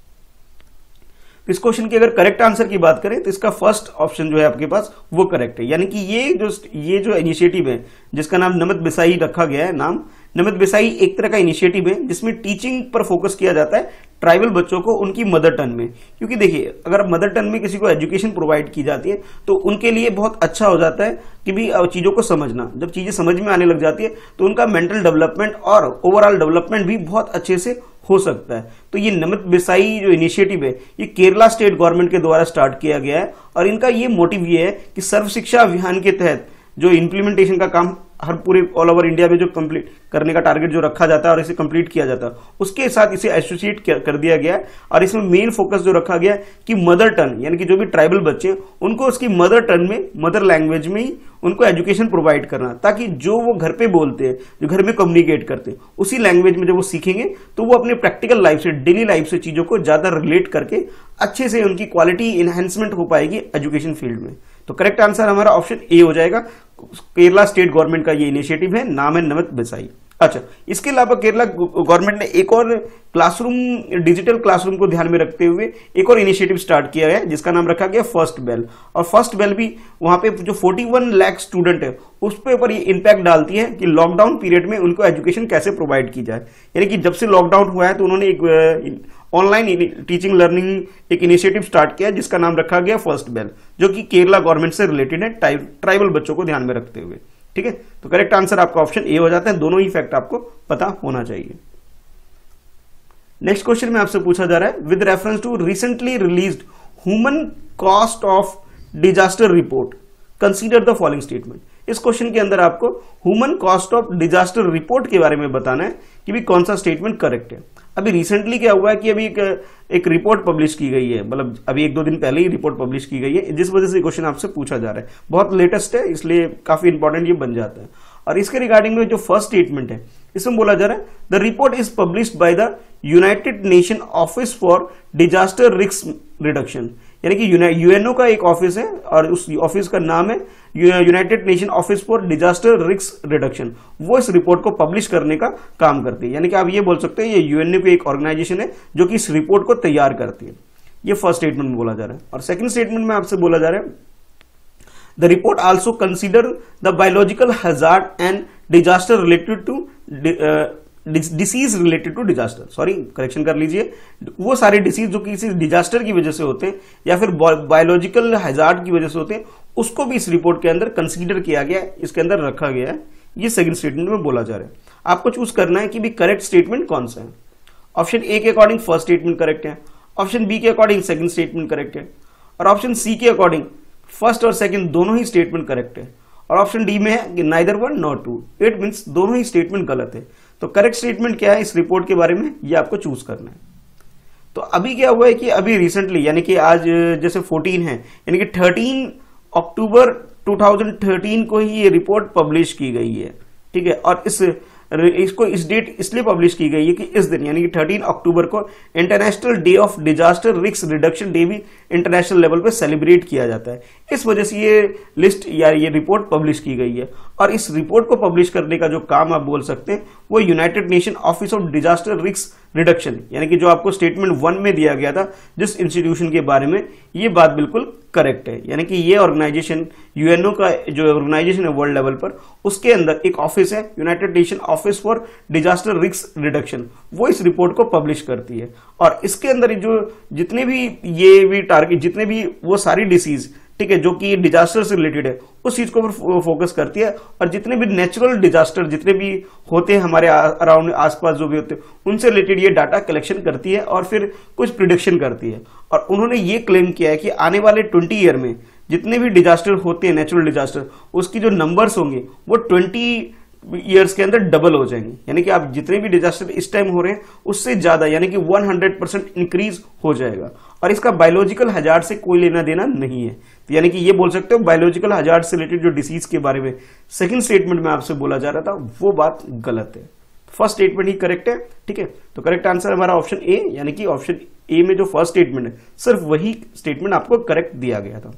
इस क्वेश्चन की अगर करेक्ट आंसर की बात करें तो इसका फर्स्ट ऑप्शन जो है आपके पास वो करेक्ट है, यानी कि ये जो ये जो इनिशिएटिव है जिसका नाम नमत बिसाई रखा गया है, नाम नमत बिसाई एक तरह का इनिशिएटिव है जिसमें टीचिंग पर फोकस किया जाता है ट्राइबल बच्चों को उनकी मदर टंग में। क्योंकि देखिए अगर मदर टंग में किसी को एजुकेशन प्रोवाइड की जाती है तो उनके लिए बहुत अच्छा हो जाता है कि भी चीजों को समझना, जब चीजें समझ में आने लग जाती है तो उनका मेंटल डेवलपमेंट और ओवरऑल डेवलपमेंट भी बहुत अच्छे से हो सकता है। तो ये नमत बिसाई जो इनिशिएटिव है ये केरला स्टेट गवर्नमेंट के द्वारा स्टार्ट किया गया है और इनका ये मोटिव ये है कि सर्व शिक्षा अभियान के तहत जो इम्प्लीमेंटेशन का काम हर पूरे ऑल ओवर इंडिया में जो कंप्लीट करने का टारगेट जो रखा जाता है और इसे कंप्लीट किया जाता है उसके साथ इसे एसोसिएट कर दिया गया है और इसमें मेन फोकस जो रखा गया है कि मदर टंग यानी कि जो भी ट्राइबल बच्चे हैं उनको उसकी मदर टंग में, मदर लैंग्वेज में ही उनको एजुकेशन प्रोवाइड करना, ताकि जो वो घर पे बोलते हैं, जो घर में कम्युनिकेट करते हैं, उसी लैंग्वेज में जब वो सीखेंगे तो वो अपने प्रैक्टिकल लाइफ से, डेली लाइफ से चीजों को ज्यादा रिलेट करके अच्छे से उनकी क्वालिटी इनहेंसमेंट हो पाएगी एजुकेशन फील्ड में। तो करेक्ट आंसर हमारा ऑप्शन ए हो जाएगा। केरला स्टेट गवर्नमेंट का ये इनिशिएटिव है, नाम है नमत बिसाई। अच्छा, इसके अलावा केरला गवर्नमेंट ने एक और क्लासरूम, डिजिटल क्लासरूम को ध्यान में रखते हुए एक और इनिशिएटिव स्टार्ट किया है जिसका नाम रखा गया फर्स्ट बेल। और फर्स्ट बेल भी वहां पे जो इकतालीस लाख स्टूडेंट है उस पे ऊपर ये इंपैक्ट डालती है कि लॉकडाउन पीरियड में उनको एजुकेशन कैसे प्रोवाइड की जाए। यानी कि जब से लॉकडाउन हुआ है तो उन्होंने एक ऑनलाइन टीचिंग लर्निंग एक इनिशिएटिव स्टार्ट किया जिसका नाम रखा गया फर्स्ट बेल, जो कि केरला गवर्नमेंट से रिलेटेड है, ट्राइबल बच्चों को ध्यान में रखते हुए। ठीक है, तो करेक्ट आंसर आपका ऑप्शन ए हो जाता है। दोनों ही फैक्ट आपको पता होना चाहिए। नेक्स्ट क्वेश्चन में आपसे पूछा जा रहा है with reference to recently released human cost of disaster report consider the following statement. इस क्वेश्चन के अंदर आपको human cost of disaster report के बारे में बताना है कि भी कौन सा स्टेटमेंट करेक्ट है। अभी रिसेंटली क्या हुआ है कि अभी एक, एक रिपोर्ट पब्लिश की गई है, मतलब अभी एक दो दिन पहले ही रिपोर्ट पब्लिश की गई है, जिस वजह से क्वेश्चन आपसे पूछा जा रहा है। बहुत लेटेस्ट है इसलिए काफी इंपॉर्टेंट ये बन जाता है। और इसके रिगार्डिंग में जो फर्स्ट स्टेटमेंट है इसमें बोला जा रहा है the report is published by the united nation office for disaster risk reduction, यानी कि यूएनओ का एक ऑफिस है और उस ऑफिस का नाम है united nation office for disaster risk reduction. वो इस रिपोर्ट को पब्लिश करने का काम करती है, यानी कि आप ये बोल सकते हैं ये यूएनओ की एक ऑर्गेनाइजेशन है जो कि इस रिपोर्ट को तैयार करती है। ये फर्स्ट स्टेटमेंट में बोला जा रहा है। और सेकंड स्टेटमेंट में आपसे बोला जा रहा है the report also consider the biological hazard and disaster related to disease related to disaster, sorry correction कर लीजिए, वो सारे डिसीज जो किसी डिजास्टर की वजह से होते हैं या फिर बायोलॉजिकल हैजार्ड की वजह से होते हैं उसको भी इस रिपोर्ट के अंदर कंसीडर किया गया है, इसके अंदर रखा गया है। ये सेकंड स्टेटमेंट में बोला जा रहा है। आपको चूज करना है कि भी करेक्ट स्टेटमेंट कौन सा है। ऑप्शन ए के अकॉर्डिंग फर्स्ट स्टेटमेंट करेक्ट है, ऑप्शन बी के अकॉर्डिंग सेकंड स्टेटमेंट करेक्ट है, और ऑप्शन सी के अकॉर्डिंग फर्स्ट और सेकंड दोनों ही स्टेटमेंट करेक्ट है, और ऑप्शन डी में है कि neither one not two, it means दोनों ही स्टेटमेंट गलत है। तो करेक्ट स्टेटमेंट क्या है इस रिपोर्ट के बारे में ये आपको चूज करना है। तो अभी क्या हुआ है कि अभी रिसेंटली यानी कि आज जैसे चौदह है यानी कि तेरह अक्टूबर दो हज़ार तेरह को ही ये रिपोर्ट पब्लिश की गई है। ठीक है, और इस इसको इस डेट इसलिए पब्लिश की गई है कि इस दिन यानी कि तेरह अक्टूबर को international day of disaster risk reduction day भी इंटरनेशनल लेवल पे सेलिब्रेट किया जाता है। इस वजह से ये लिस्ट या ये रिपोर्ट पब्लिश की गई है। और इस रिपोर्ट को पब्लिश करने का जो काम आप बोल सकते हैं वो united nation office of disaster risk reduction, यानी कि जो आपको स्टेटमेंट वन में दिया गया था जिस इंस्टीट्यूशन के बारे में, ये बात बिल्कुल करेक्ट है। यानी कि ये ऑर्गेनाइजेशन यूएनओ का जो ऑर्गेनाइजेशन है वर्ल्ड लेवल पर, उसके अंदर एक ऑफिस है united nation office for disaster risk reduction, वो इस रिपोर्ट को पब्लिश करती है। और इसके अंदर जो जितने भी ये भी टारगेट जितने भी वो सारी डिसीज, ठीक है, जो कि डिजास्टर से रिलेटेड है उस चीज को फोकस करती है। और जितने भी नेचुरल डिजास्टर जितने भी होते हैं हमारे अराउंड आसपास जो भी होते हैं उनसे रिलेटेड ये डाटा कलेक्शन करती है और फिर कुछ प्रिडिक्शन करती है। और उन्होंने ये क्लेम किया है कि आने वाले ट्वेंटी ईयर में जितने भी डिजास्टर होते हैं नेचुरल डिजास्टर, उसकी जो नंबर्स होंगे वो ट्वेंटी ईयर्स के अंदर डबल हो जाएंगे, यानी कि आप जितने भी डिजास्टर इस टाइम हो रहे हैं उससे ज्यादा यानी कि सौ परसेंट इंक्रीज हो जाएगा। और इसका बायोलॉजिकल हजार्ड से कोई लेना देना नहीं है। तो यानी कि ये बोल सकते हो बायोलॉजिकल हजार्ड से रिलेटेड जो डिसीज के बारे में सेकंड स्टेटमेंट में आपसे बोला जा रहा था वो बात गलत है। फर्स्ट स्टेटमेंट ही करेक्ट है। ठीक है, तो करेक्ट आंसर हमारा ऑप्शन ए, यानी कि ऑप्शन ए में जो फर्स्ट स्टेटमेंट है सिर्फ वही स्टेटमेंट आपको करेक्ट दिया गया था।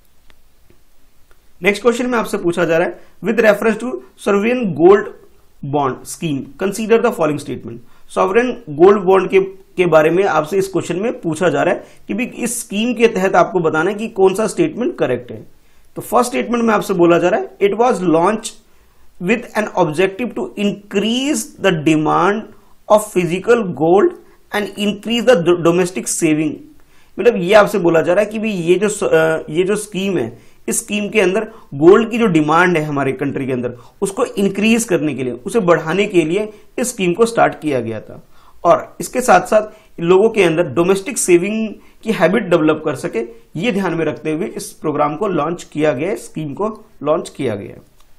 नेक्स्ट क्वेश्चन में आपसे पूछा जा रहा है with reference to sovereign gold bond scheme consider the following statement. Sovereign gold bond के के बारे में आपसे इस क्वेश्चन में पूछा जा रहा है कि भी इस स्कीम के तहत आपको बताना है कि कौन सा स्टेटमेंट करेक्ट है। तो फर्स्ट स्टेटमेंट में आपसे बोला जा रहा है it was launch with an objective to increase the demand of physical gold and increase the domestic saving. मतलब ये आपसे बोला जा रहा है कि भी ये जो ये जो स्कीम है इस स्कीम के अंदर गोल्ड की जो डिमांड है हमारे कंट्री के अंदर उसको इंक्रीज करने के लिए, उसे बढ़ाने के लिए इस स्कीम को स्टार्ट किया गया था। और इसके साथ साथ लोगों के अंदर डोमेस्टिक सेविंग की हैबिट डेवलप कर सके, ये ध्यान में रखते हुए इस प्रोग्राम को लॉन्च किया गया, स्कीम को लॉन्च किया गया।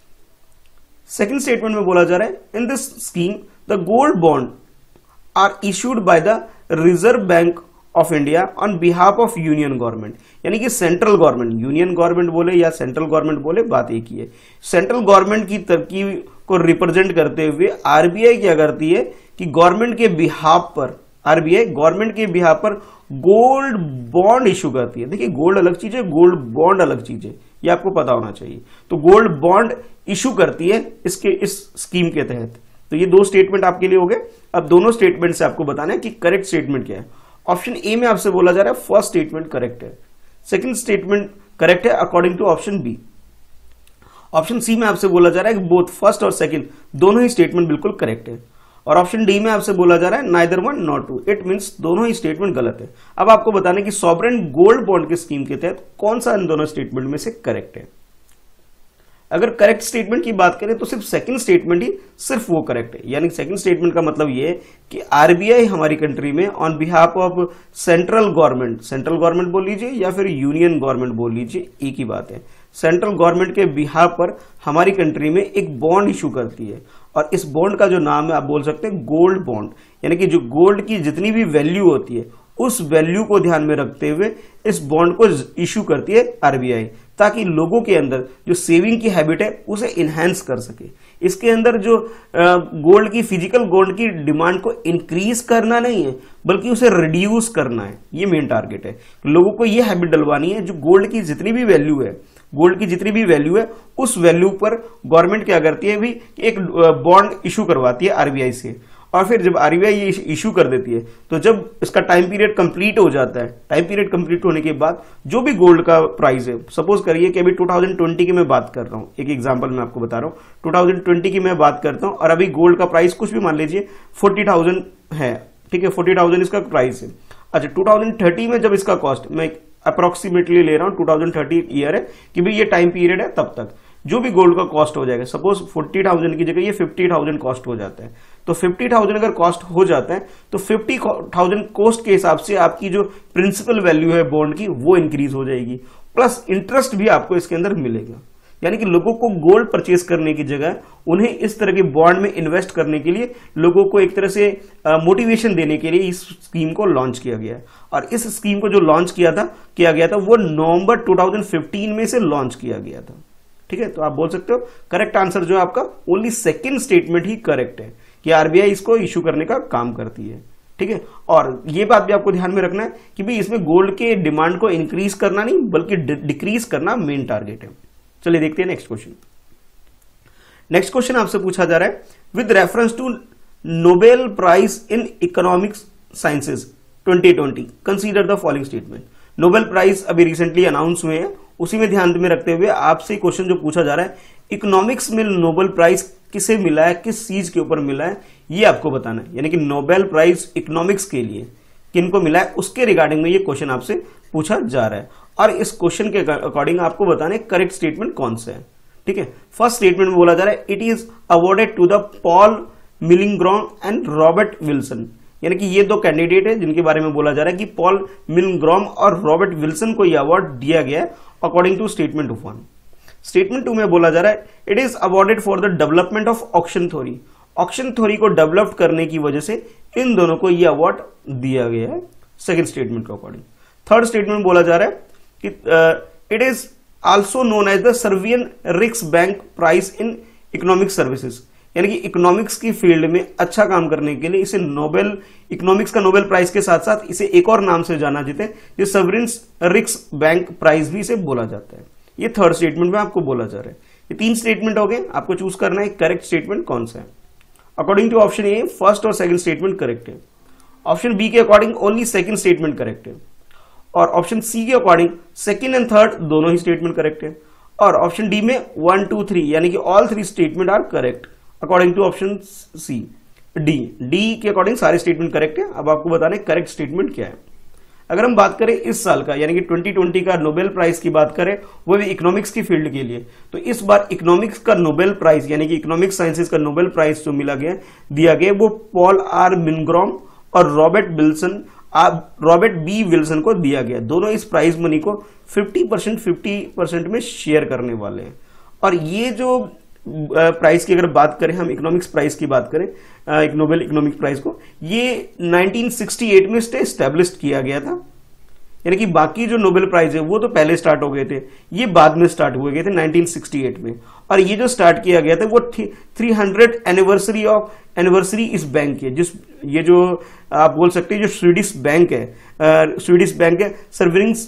सेकेंड स्टेटमेंट में बोला जा रहा है in this scheme the gold bond are issued by the Reserve Bank of India on behalf of union government. यानी कि सेंट्रल गवर्नमेंट, यूनियन गवर्नमेंट बोले या सेंट्रल गवर्नमेंट बोले बात एक ही है। सेंट्रल गवर्नमेंट की तरकीब को रिप्रेजेंट करते हुए आरबीआई क्या करती है कि गवर्नमेंट के बिहाफ पर, आरबीआई गवर्नमेंट के बिहाफ पर गोल्ड बॉन्ड इशू करती है। देखिए गोल्ड अलग चीज है, गोल्ड बॉन्ड अलग चीज है, ये आपको पता होना चाहिए। तो गोल्ड बॉन्ड इशू करती है इसके इस स्कीम के तहत। तो ये दो स्टेटमेंट आपके लिए हो गए। अब दोनों स्टेटमेंट से आपको बताना है कि करेक्ट स्टेटमेंट क्या है। ऑप्शन ए में आपसे बोला जा रहा है फर्स्ट स्टेटमेंट करेक्ट है, सेकंड स्टेटमेंट करेक्ट है according to option B. Option C में आपसे बोला जा रहा है कि बोथ फर्स्ट और सेकंड दोनों ही स्टेटमेंट बिल्कुल करेक्ट है। और ऑप्शन डी में आपसे बोला जा रहा है neither one not two, it means दोनों ही स्टेटमेंट गलत है। अब आपको बताना है कि सॉवरेन गोल्ड बॉन्ड की स्कीम के तहत कौन सा इन दोनों स्टेटमेंट में से करेक्ट है। अगर करेक्ट स्टेटमेंट की बात करें तो सिर्फ सेकंड स्टेटमेंट ही सिर्फ वो करेक्ट है। यानी सेकंड स्टेटमेंट का मतलब ये है कि आरबीआई हमारी कंट्री में on behalf of central government, central government बोल लीजिए या फिर यूनियन गवर्नमेंट बोल लीजिए, एक ही बात है, सेंट्रल गवर्नमेंट के बिहाफ पर हमारी कंट्री में एक बॉन्ड इशू करती है। और इस बॉन्ड का जो नाम है आप बोल सकते हैं गोल्ड बॉन्ड। यानी कि जो गोल्ड की जितनी भी वैल्यू होती है उस वैल्यू को ध्यान में रखते हुए इस बॉन्ड को इशू करती है आरबीआई, ताकि लोगों के अंदर जो सेविंग की हैबिट है उसे इनहेंस कर सके। इसके अंदर जो गोल्ड की फिजिकल गोल्ड की डिमांड को इंक्रीज करना नहीं है बल्कि उसे रिड्यूस करना है, ये मेन टारगेट है। लोगों को ये हैबिट डलवानी है जो गोल्ड की जितनी भी वैल्यू है, गोल्ड की जितनी भी वैल्यू है उस वैल्यू पर गवर्नमेंट क्या करती है भी एक बॉन्ड इशू करवाती है आरबीआई से। और फिर जब आरबीआई ये इशू कर देती है तो जब इसका टाइम पीरियड कंप्लीट हो जाता है, टाइम पीरियड कंप्लीट होने के बाद जो भी गोल्ड का प्राइस है, सपोज करिए कि अभी टू थाउजेंड ट्वेंटी की मैं बात कर रहा हूँ, एक एग्जांपल मैं आपको बता रहा हूँ, टू थाउजेंड ट्वेंटी की मैं बात करता हूँ और अभी गोल्ड का प्राइस कुछ भी मान लीजिए फोर्टी थाउजेंड है, ठीक है, फोर्टी थाउजेंड इसका प्राइस है। अच्छा, टू थाउजेंड थर्टी में जब इसका कॉस्ट मैं अप्रोक्सीमेटली ले रहा हूँ, टू थाउजेंड थर्टी ईयर है कि भाई ये टाइम पीरियड है, तब तक जो भी गोल्ड का कॉस्ट हो जाएगा, सपोज फोर्टी थाउजेंड की जगह ये फिफ्टी थाउजेंड कॉस्ट हो जाता है, तो फिफ्टी थाउजेंड अगर कॉस्ट हो जाता है तो फिफ्टी थाउजेंड कॉस्ट के हिसाब से आपकी जो प्रिंसिपल वैल्यू है बॉन्ड की वो इंक्रीज हो जाएगी, प्लस इंटरेस्ट भी आपको इसके अंदर मिलेगा। यानी कि लोगों को गोल्ड परचेज करने की जगह उन्हें इस तरह के बॉन्ड में इन्वेस्ट करने के लिए लोगों को एक तरह से मोटिवेशन देने के लिए इस स्कीम को लॉन्च किया गया है। और इस स्कीम को जो लॉन्च किया था किया गया था वो नवंबर टू थाउजेंड फिफ्टीन में से लॉन्च किया गया था। ठीक है, तो आप बोल सकते हो करेक्ट आंसर जो है आपका ओनली सेकेंड स्टेटमेंट ही करेक्ट है कि आरबीआई इसको इशू करने का काम करती है। ठीक है, और ये बात भी आपको ध्यान में रखना है कि भाई इसमें गोल्ड के डिमांड को इंक्रीज करना नहीं बल्कि डिक्रीज करना मेन टारगेट है। चलिए देखते हैं नेक्स्ट क्वेश्चन। नेक्स्ट क्वेश्चन आपसे पूछा जा रहा है with reference to Nobel prize in economics sciences twenty twenty consider the following statement. Nobel prize अभी रिसेंटली अनाउंस हुए हैं, उसी में ध्यान में रखते हुए आपसे क्वेश्चन जो पूछा जा रहा है इकोनॉमिक्स में नोबेल प्राइज किसे मिला है, किस चीज के ऊपर मिला है, ये आपको बताना है। यानी कि नोबेल प्राइज इकोनॉमिक्स के लिए किनको मिला है उसके रिगार्डिंग में ये क्वेश्चन आपसे पूछा जा रहा है और इस क्वेश्चन के अकॉर्डिंग आपको बताना है करेक्ट स्टेटमेंट कौन सा है। ठीक है, फर्स्ट स्टेटमेंट में बोला जा रहा है it is awarded to the Paul Milgrom and Robert Wilson. यानी कि ये दो कैंडिडेट है जिनके बारे में बोला जा रहा है कि पॉल मिलिंग्रॉम और रॉबर्ट विल्सन को यह अवार्ड दिया गया है according to statement one. Statement two में बोला जा रहा है it is awarded for the development of auction theory. Auction theory को डेवलप करने की वजह से इन दोनों को यह अवार्ड दिया गया है सेकेंड स्टेटमेंट के अकॉर्डिंग। थर्ड स्टेटमेंट बोला जा रहा है कि it is also known as the Sveriges Riksbank prize in economic services, यानी कि इकोनॉमिक्स की फील्ड में अच्छा काम करने के लिए इसे नोबेल इकोनॉमिक्स का नोबेल प्राइज के साथ साथ इसे एक और नाम से जाना जाता है, ये सर्वियन रिक्स बैंक प्राइज भी इसे बोला जाता है। ये थर्ड स्टेटमेंट में आपको बोला जा रहा है। ये तीन स्टेटमेंट हो गए, आपको चूज करना है करेक्ट स्टेटमेंट कौन सा है। According to option A first और सेकंड स्टेटमेंट करेक्ट है। ऑप्शन बी के according only second statement correct है। और ऑप्शन सी के अकॉर्डिंग सेकंड एंड थर्ड दोनों ही स्टेटमेंट करेक्ट है। और ऑप्शन डी में वन टू थ्री यानी कि all three statement are correct according to option C. D D के अकॉर्डिंग सारे स्टेटमेंट करेक्ट है। अब आपको बताना है करेक्ट स्टेटमेंट क्या है। अगर हम बात करें इस साल का यानी कि ट्वेंटी ट्वेंटी का नोबेल प्राइज की बात करें वो भी इकोनॉमिक्स की फील्ड के लिए, तो इस बार इकोनॉमिक्स का नोबेल प्राइज यानी कि इकोनॉमिक्स साइंसेज का नोबेल प्राइज जो मिला गया दिया गया वो पॉल आर मिनग्रॉम और Robert Wilson Robert B Wilson को दिया गया। दोनों इस प्राइज मनी को फिफ्टी परसेंट फिफ्टी परसेंट में शेयर करने वाले हैं। और ये जो प्राइस की अगर बात करें हम इकोनॉमिक्स प्राइस की बात करें एक नोबेल इकोनॉमिक्स प्राइस को, ये नाइनटीन सिक्सटी एट में एस्टेब्लिश किया गया था। यानी कि बाकी जो नोबेल प्राइज है वो तो पहले स्टार्ट हो गए थे, ये बाद में स्टार्ट हुए गए थे नाइनटीन सिक्सटी एट में। और ये जो स्टार्ट किया गया था वो three hundred anniversary of anniversary इस बैंक की है, जिस ये जो आप बोल सकते हैं जो स्वीडिश बैंक है स्वीडिश बैंक है सर्विंग्स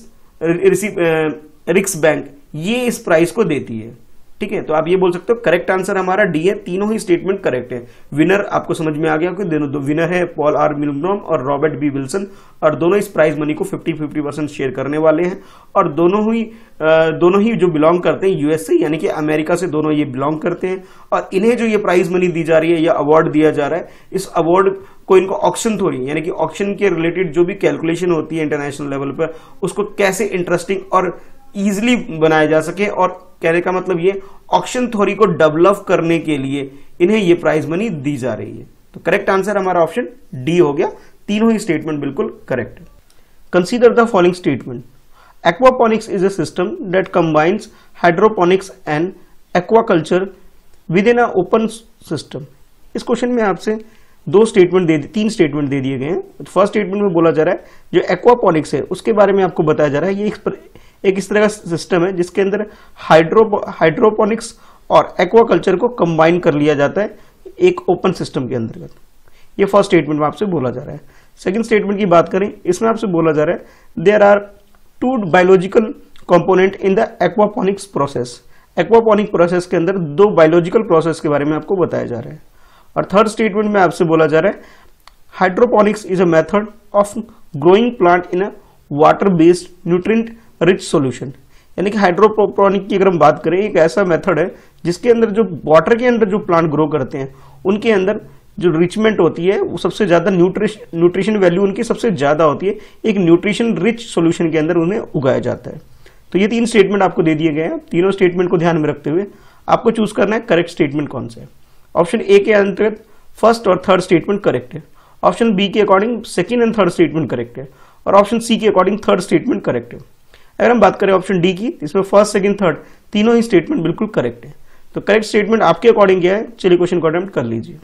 रिक्स बैंक, ये इस प्राइस को देती है। ठीक है, तो आप ये बोल सकते हो करेक्ट आंसर हमारा डी है। तीनों ही स्टेटमेंट करेक्ट है। विनर आपको समझ में आ गया कि दोनों दो विनर है पॉल आर मिलग्रॉम और रॉबर्ट बी विल्सन, और दोनों इस प्राइज मनी को फिफ्टी फिफ्टी परसेंट शेयर करने वाले हैं। और दोनों ही दोनों ही जो बिलोंग करते हैं यूएसए यानी कि अमेरिका से दोनों ये बिलोंग करते हैं। और इन्हें जो ये प्राइज मनी दी जा रही है या अवार्ड दिया जा रहा है, इस अवार्ड को इनको ऑक्शन थ्योरी यानी कि ऑक्शन के रिलेटेड जो भी कैलकुलेशन होती है इंटरनेशनल लेवल पर उसको कैसे इंटरेस्टिंग और इजिली बनाया जा सके, और कहने का मतलब ये ऑक्शन थ्योरी को डेवलप करने के लिए इन्हें ये प्राइज मनी दी जा रही है। तो करेक्ट आंसर हमारा ऑप्शन डी हो गया। तीनों ही स्टेटमेंट बिल्कुल करेक्ट है। Consider the following statement. Aquaponics is a system that combines hydroponics and aquaculture within a open system. इस क्वेश्चन में आपसे दो स्टेटमेंट दे तीन स्टेटमेंट दे दिए गए हैं। फर्स्ट स्टेटमेंट में बोला जा रहा है जो एक्वापॉनिक्स है उसके बारे में आपको बताया जा रहा है। ये एक इस तरह का सिस्टम है जिसके अंदर हाइड्रो हाइड्रोपोनिक्स और एक्वाकल्चर को कंबाइन कर लिया जाता है एक ओपन सिस्टम के अंतर्गत। ये फर्स्ट स्टेटमेंट में आपसे बोला जा रहा है। सेकंड स्टेटमेंट की बात करें, इसमें आपसे बोला जा रहा है there are two biological component in the aquaponics process. Aquaponic process के अंदर दो बायोलॉजिकल प्रोसेस के बारे में आपको बताया जा रहा है। और थर्ड स्टेटमेंट में आपसे बोला जा रहा है hydroponics is a method of growing plant in a water based nutrient rich solution. यानी कि हाइड्रोपोनिक की अगर हम बात करें एक ऐसा मेथड है जिसके अंदर जो वाटर के अंदर जो प्लांट ग्रो करते हैं उनके अंदर जो रिचमेंट होती है वो सबसे ज्यादा न्यूट्रिशन न्यूट्रिशन वैल्यू उनकी सबसे ज्यादा होती है, एक न्यूट्रिशन रिच सॉल्यूशन के अंदर उन्हें उगाया जाता है। तो ये तीन स्टेटमेंट आपको दे दिए गए हैं। तीनों स्टेटमेंट को ध्यान में रखते हुए आपको चूज करना है करेक्ट स्टेटमेंट कौन सा है। ऑप्शन ए के अंतर्गत फर्स्ट और थर्ड स्टेटमेंट करेक्ट है। ऑप्शन बी के according second and third statement correct है। और ऑप्शन सी के अकॉर्डिंग थर्ड स्टेटमेंट करेक्ट है। अगर हम बात करें ऑप्शन डी की, इसमें फर्स्ट सेकंड थर्ड तीनों ही स्टेटमेंट बिल्कुल करेक्ट है। तो करेक्ट स्टेटमेंट आपके अकॉर्डिंग क्या है, चलिए क्वेश्चन को अटेम्प्ट कर लीजिए।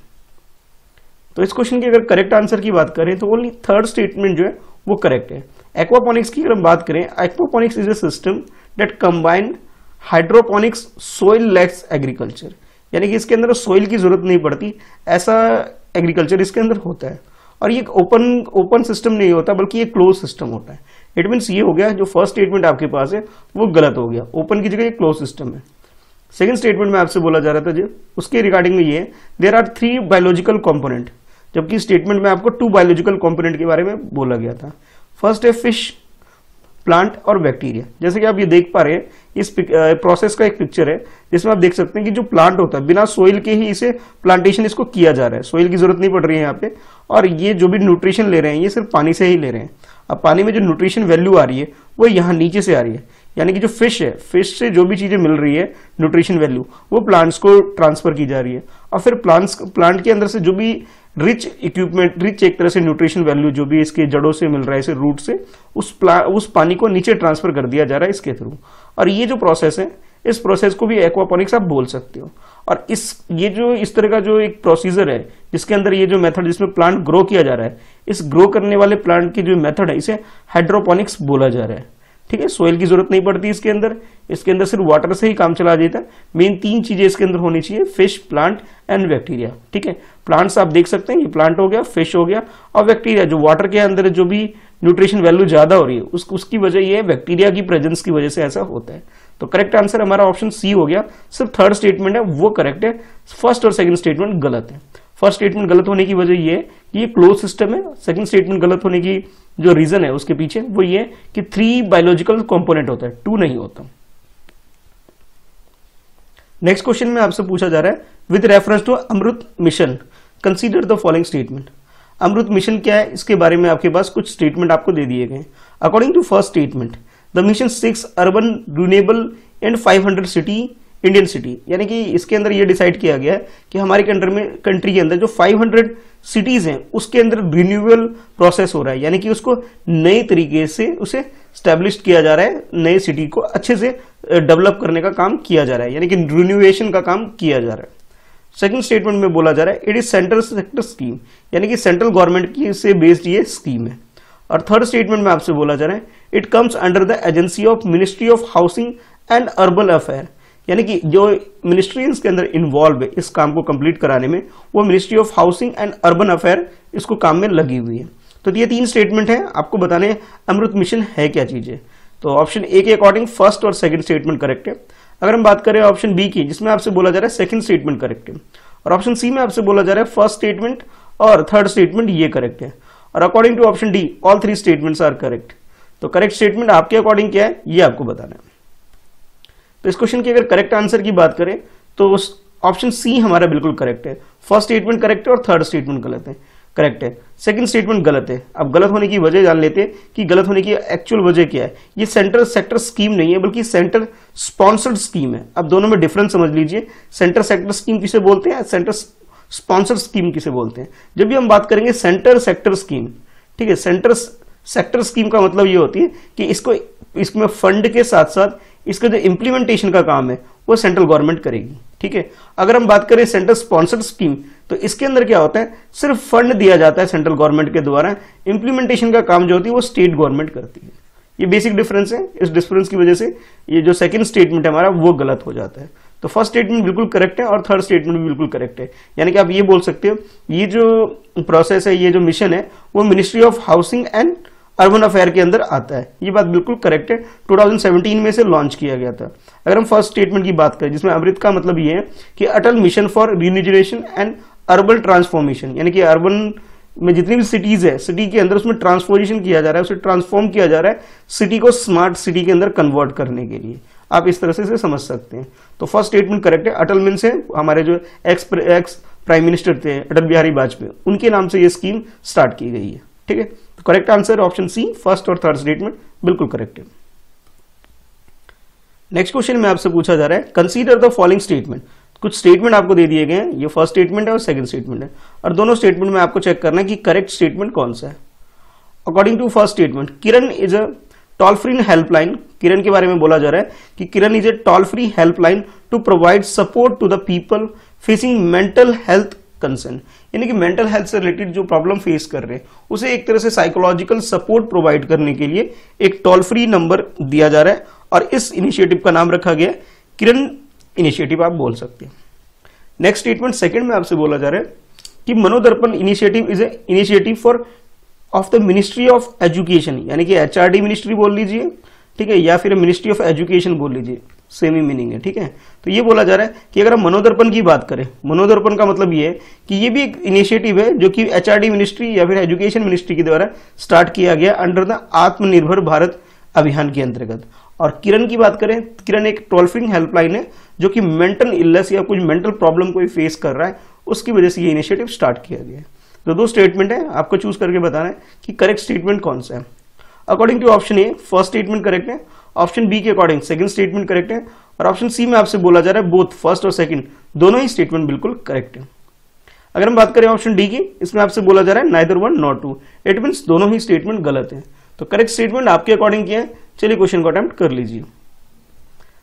तो इस क्वेश्चन की अगर करेक्ट आंसर की बात करें तो ओनली थर्ड स्टेटमेंट जो है वो करेक्ट है। एक्वापॉनिक्स की अगर हम बात करें, aquaponics is a system that combined hydroponics soilless agriculture. यानी कि इसके अंदर सोइल की जरूरत नहीं पड़ती, ऐसा एग्रीकल्चर इसके अंदर होता है। और ये ओपन ओपन सिस्टम नहीं होता बल्कि ये क्लोज सिस्टम होता है। इट मीन्स ये हो गया जो फर्स्ट स्टेटमेंट आपके पास है वो गलत हो गया, ओपन की जगह ये क्लोज सिस्टम है। सेकंड स्टेटमेंट में आपसे बोला जा रहा था जो उसके रिगार्डिंग में ये there are three biological component, जबकि स्टेटमेंट में आपको टू बायोलॉजिकल कंपोनेंट के बारे में बोला गया था। फर्स्ट है फिश, प्लांट और बैक्टीरिया। जैसे कि आप ये देख पा रहे हैं इस प्रोसेस का एक पिक्चर है जिसमें आप देख सकते हैं कि जो प्लांट होता है बिना सोइल के ही इसे प्लांटेशन इसको किया जा रहा है, सोइल की जरूरत नहीं पड़ रही है यहाँ पे। और ये जो भी न्यूट्रिशन ले रहे हैं ये सिर्फ पानी से ही ले रहे हैं। अब पानी में जो न्यूट्रिशन वैल्यू आ रही है वो यहाँ नीचे से आ रही है, यानी कि जो फिश है फिश से जो भी चीजें मिल रही है न्यूट्रिशन वैल्यू वो प्लांट्स को ट्रांसफर की जा रही है। और फिर प्लांट्स प्लांट के अंदर से जो भी रिच इक्विपमेंट रिच एक तरह से न्यूट्रिशन वैल्यू जो भी इसके जड़ों से मिल रहा है इसे रूट से उस उस पानी को नीचे ट्रांसफर कर दिया जा रहा है इसके थ्रू। और ये जो प्रोसेस है इस प्रोसेस को भी एक्वापोनिक्स आप बोल सकते हो। और इस ये जो इस तरह का जो एक प्रोसीजर है जिसके अंदर ये जो मेथड जिसमें प्लांट ग्रो किया जा रहा है, इस ग्रो करने वाले प्लांट की जो मेथड है इसे हाइड्रोपोनिक्स बोला जा रहा है। ठीक है, सोइल की जरूरत नहीं पड़ती इसके अंदर, इसके अंदर सिर्फ वाटर से ही काम चला जाता है। मेन तीन चीजें इसके अंदर होनी चाहिए, फिश, प्लांट एंड बैक्टीरिया। ठीक है, प्लांट्स आप देख सकते हैं, ये प्लांट हो गया, फिश हो गया, और बैक्टीरिया जो वाटर के अंदर जो भी न्यूट्रिशन वैल्यू ज्यादा हो रही है उस, उसकी वजह ये है बैक्टीरिया की प्रेजेंस की वजह से ऐसा होता है। तो करेक्ट आंसर हमारा ऑप्शन सी हो गया। सिर्फ थर्ड स्टेटमेंट है वो करेक्ट है, फर्स्ट और सेकंड स्टेटमेंट गलत है। फर्स्ट स्टेटमेंट गलत होने की वजह ये है कि ये क्लोज सिस्टम है। सेकंड स्टेटमेंट गलत होने की जो रीजन है उसके पीछे वो ये कि थ्री बायोलॉजिकल कंपोनेंट होता है, टू नहीं होता। नेक्स्ट क्वेश्चन में आपसे पूछा जा रहा है, with reference to Amrut mission consider the following statement. Amrut mission क्या है, इसके बारे में आपके पास कुछ स्टेटमेंट आपको दे दिए गए। According to first statement, the mission six urban renewable and five hundred city Indian city, यानी कि इसके अंदर ये डिसाइड किया गया है कि हमारे कंट्री में कंट्री के अंदर जो फाइव हंड्रेड सिटीज हैं उसके अंदर रिन्यूएबल प्रोसेस हो रहा है, यानी कि उसको नए तरीके से उसे स्टैब्लिश किया जा रहा है, नए सिटी को अच्छे से डेवलप करने का काम किया जा रहा है, यानी कि रिन्यूएशन का काम किया जा रहा है। सेकंड स्टेटमेंट में बोला जा रहा है, it is central sector scheme, यानी कि सेंट्रल गवर्नमेंट की से बेस्ड ये स्कीम है। और थर्ड स्टेटमेंट में आपसे बोला जा रहा है, it comes under the agency of ministry of housing and urban affair, यानी कि जो मिनिस्ट्री इसके अंदर इन्वॉल्व है इस काम को कंप्लीट कराने में वो ministry of housing and urban affair इसको काम में लगी हुई है। तो ये तीन स्टेटमेंट है, आपको बताने अमृत मिशन है क्या चीज है। तो ऑप्शन ए के अकॉर्डिंग फर्स्ट और सेकंड स्टेटमेंट करेक्ट है। अगर हम बात करें ऑप्शन बी की, जिसमें आपसे बोला जा रहा है सेकंड स्टेटमेंट करेक्ट है, और ऑप्शन सी में आपसे बोला जा रहा है फर्स्ट स्टेटमेंट और थर्ड स्टेटमेंट ये करेक्ट है, और according to option D all three statements are correct. तो करेक्ट स्टेटमेंट आपके अकॉर्डिंग क्या है ये आपको बताना है। तो इस क्वेश्चन की अगर करेक्ट आंसर की बात करें तो ऑप्शन सी हमारा बिल्कुल करेक्ट है। फर्स्ट स्टेटमेंट करेक्ट है और थर्ड स्टेटमेंट गलत है, करेक्ट है। सेकंड स्टेटमेंट गलत है। अब गलत होने की वजह जान लेते हैं कि गलत होने की एक्चुअल वजह क्या है। ये सेंटर सेक्टर स्कीम नहीं है बल्कि सेंटर स्पॉन्सर्ड स्कीम है। अब दोनों में डिफरेंस समझ लीजिए। सेंटर सेक्टर स्कीम किसे बोलते हैं, सेंटर स्पॉन्सर्ड स्कीम किसे बोलते हैं। जब भी हम बात करेंगे सेंटर सेक्टर स्कीम, ठीक है, सेंटर सेक्टर स्कीम का मतलब ये होती है कि इसको इसमें फंड के साथ साथ इसका जो इम्प्लीमेंटेशन का काम है वो सेंट्रल गवर्नमेंट करेगी, ठीक है। अगर हम बात करें सेंट्रल स्पॉन्सर्ड स्कीम तो इसके अंदर क्या होता है, सिर्फ फंड दिया जाता है सेंट्रल गवर्नमेंट के द्वारा, इम्प्लीमेंटेशन का काम जो होती है वो स्टेट गवर्नमेंट करती है। ये बेसिक डिफरेंस है। इस डिफरेंस की वजह से ये जो सेकंड स्टेटमेंट है हमारा वो गलत हो जाता है। तो फर्स्ट स्टेटमेंट बिल्कुल करेक्ट है और थर्ड स्टेटमेंट भी बिल्कुल करेक्ट है। यानी कि आप ये बोल सकते हो ये जो प्रोसेस है, ये जो मिशन है वो ministry of housing and urban affair के अंदर आता है। ये बात बिल्कुल करेक्ट है। दो हज़ार सत्रह में से लॉन्च किया गया था। अगर हम फर्स्ट स्टेटमेंट की बात करें जिसमें अमृत का मतलब ये है कि Atal mission for rejuvenation and urban transformation, यानी कि अर्बन में जितनी भी सिटीज है सिटी के अंदर उसमें ट्रांसफॉर्मेशन किया जा रहा है, उसे ट्रांसफॉर्म किया जा रहा है सिटी को स्मार्ट सिटी के अंदर कन्वर्ट करने के लिए। आप इस तरह से इसे समझ सकते हैं। तो फर्स्ट स्टेटमेंट करेक्ट है। अटल मिशन से हमारे जो एक्स एक्स प्राइम मिनिस्टर थे अटल बिहारी वाजपेयी, उनके नाम से ये स्कीम स्टार्ट की गई है, ठीक है। तो correct answer option C, first और थर्ड स्टेटमेंट बिल्कुल करेक्ट है। नेक्स्ट क्वेश्चन में आपसे पूछा जा रहा है कंसीडर द फॉलोइंग स्टेटमेंट। कुछ स्टेटमेंट आपको दे दिए गए हैं, ये फर्स्ट स्टेटमेंट है और सेकंड स्टेटमेंट है, और दोनों स्टेटमेंट में आपको चेक करना है कि करेक्ट स्टेटमेंट कौन सा है। According to first statement, Kiran is a toll free helpline. Kiran के बारे में बोला जा रहा है कि Kiran is a toll free helpline to provide support to the people facing mental health concern, यानी कि मेंटल हेल्थ से रिलेटेड जो प्रॉब्लम फेस कर रहे हैं उसे एक तरह से साइकोलॉजिकल सपोर्ट प्रोवाइड करने के लिए एक टोल फ्री नंबर दिया जा रहा है, और इस इनिशिएटिव का नाम रखा गया किरण इनिशिएटिव, आप बोल सकते हैं। नेक्स्ट स्टेटमेंट सेकंड में आपसे बोला जा रहा है कि Manodarpan initiative is a initiative for of the ministry of education, यानी कि एचआरडी मिनिस्ट्री बोल लीजिए, ठीक है, या फिर मिनिस्ट्री ऑफ एजुकेशन बोल लीजिए, सेम ही मीनिंग है, ठीक है। तो ये बोला जा रहा है कि अगर हम मनोदर्पण की बात करें, मनोदर्पण का मतलब ये है कि ये भी एक इनिशिएटिव है जो कि एचआरडी मिनिस्ट्री या फिर एजुकेशन मिनिस्ट्री के द्वारा स्टार्ट किया गया अंडर द आत्मनिर्भर भारत अभियान के अंतर्गत। और किरण की बात करें, किरण एक टोल फ्री हेल्पलाइन है जो कि मेंटल इलनेस या कुछ मेंटल प्रॉब्लम कोई फेस कर रहा है, उसकी वजह से ये इनिशिएटिव स्टार्ट किया गया है। तो दो स्टेटमेंट है, आपको चूज करके बताना है कि करेक्ट स्टेटमेंट कौन सा है। According to option A first statement correct है, ऑप्शन बी के अकॉर्डिंग सेकंड स्टेटमेंट करेक्ट है, और ऑप्शन सी में आपसे बोला जा रहा है बोथ फर्स्ट और सेकंड दोनों ही स्टेटमेंट बिल्कुल करेक्ट है। अगर हम बात करें ऑप्शन डी की, इसमें आपसे बोला जा रहा है neither one not two, it means दोनों ही स्टेटमेंट गलत है। तो करेक्ट स्टेटमेंट आपके अकॉर्डिंग क्या है, चलिए क्वेश्चन को अटेम्प्ट कर लीजिए।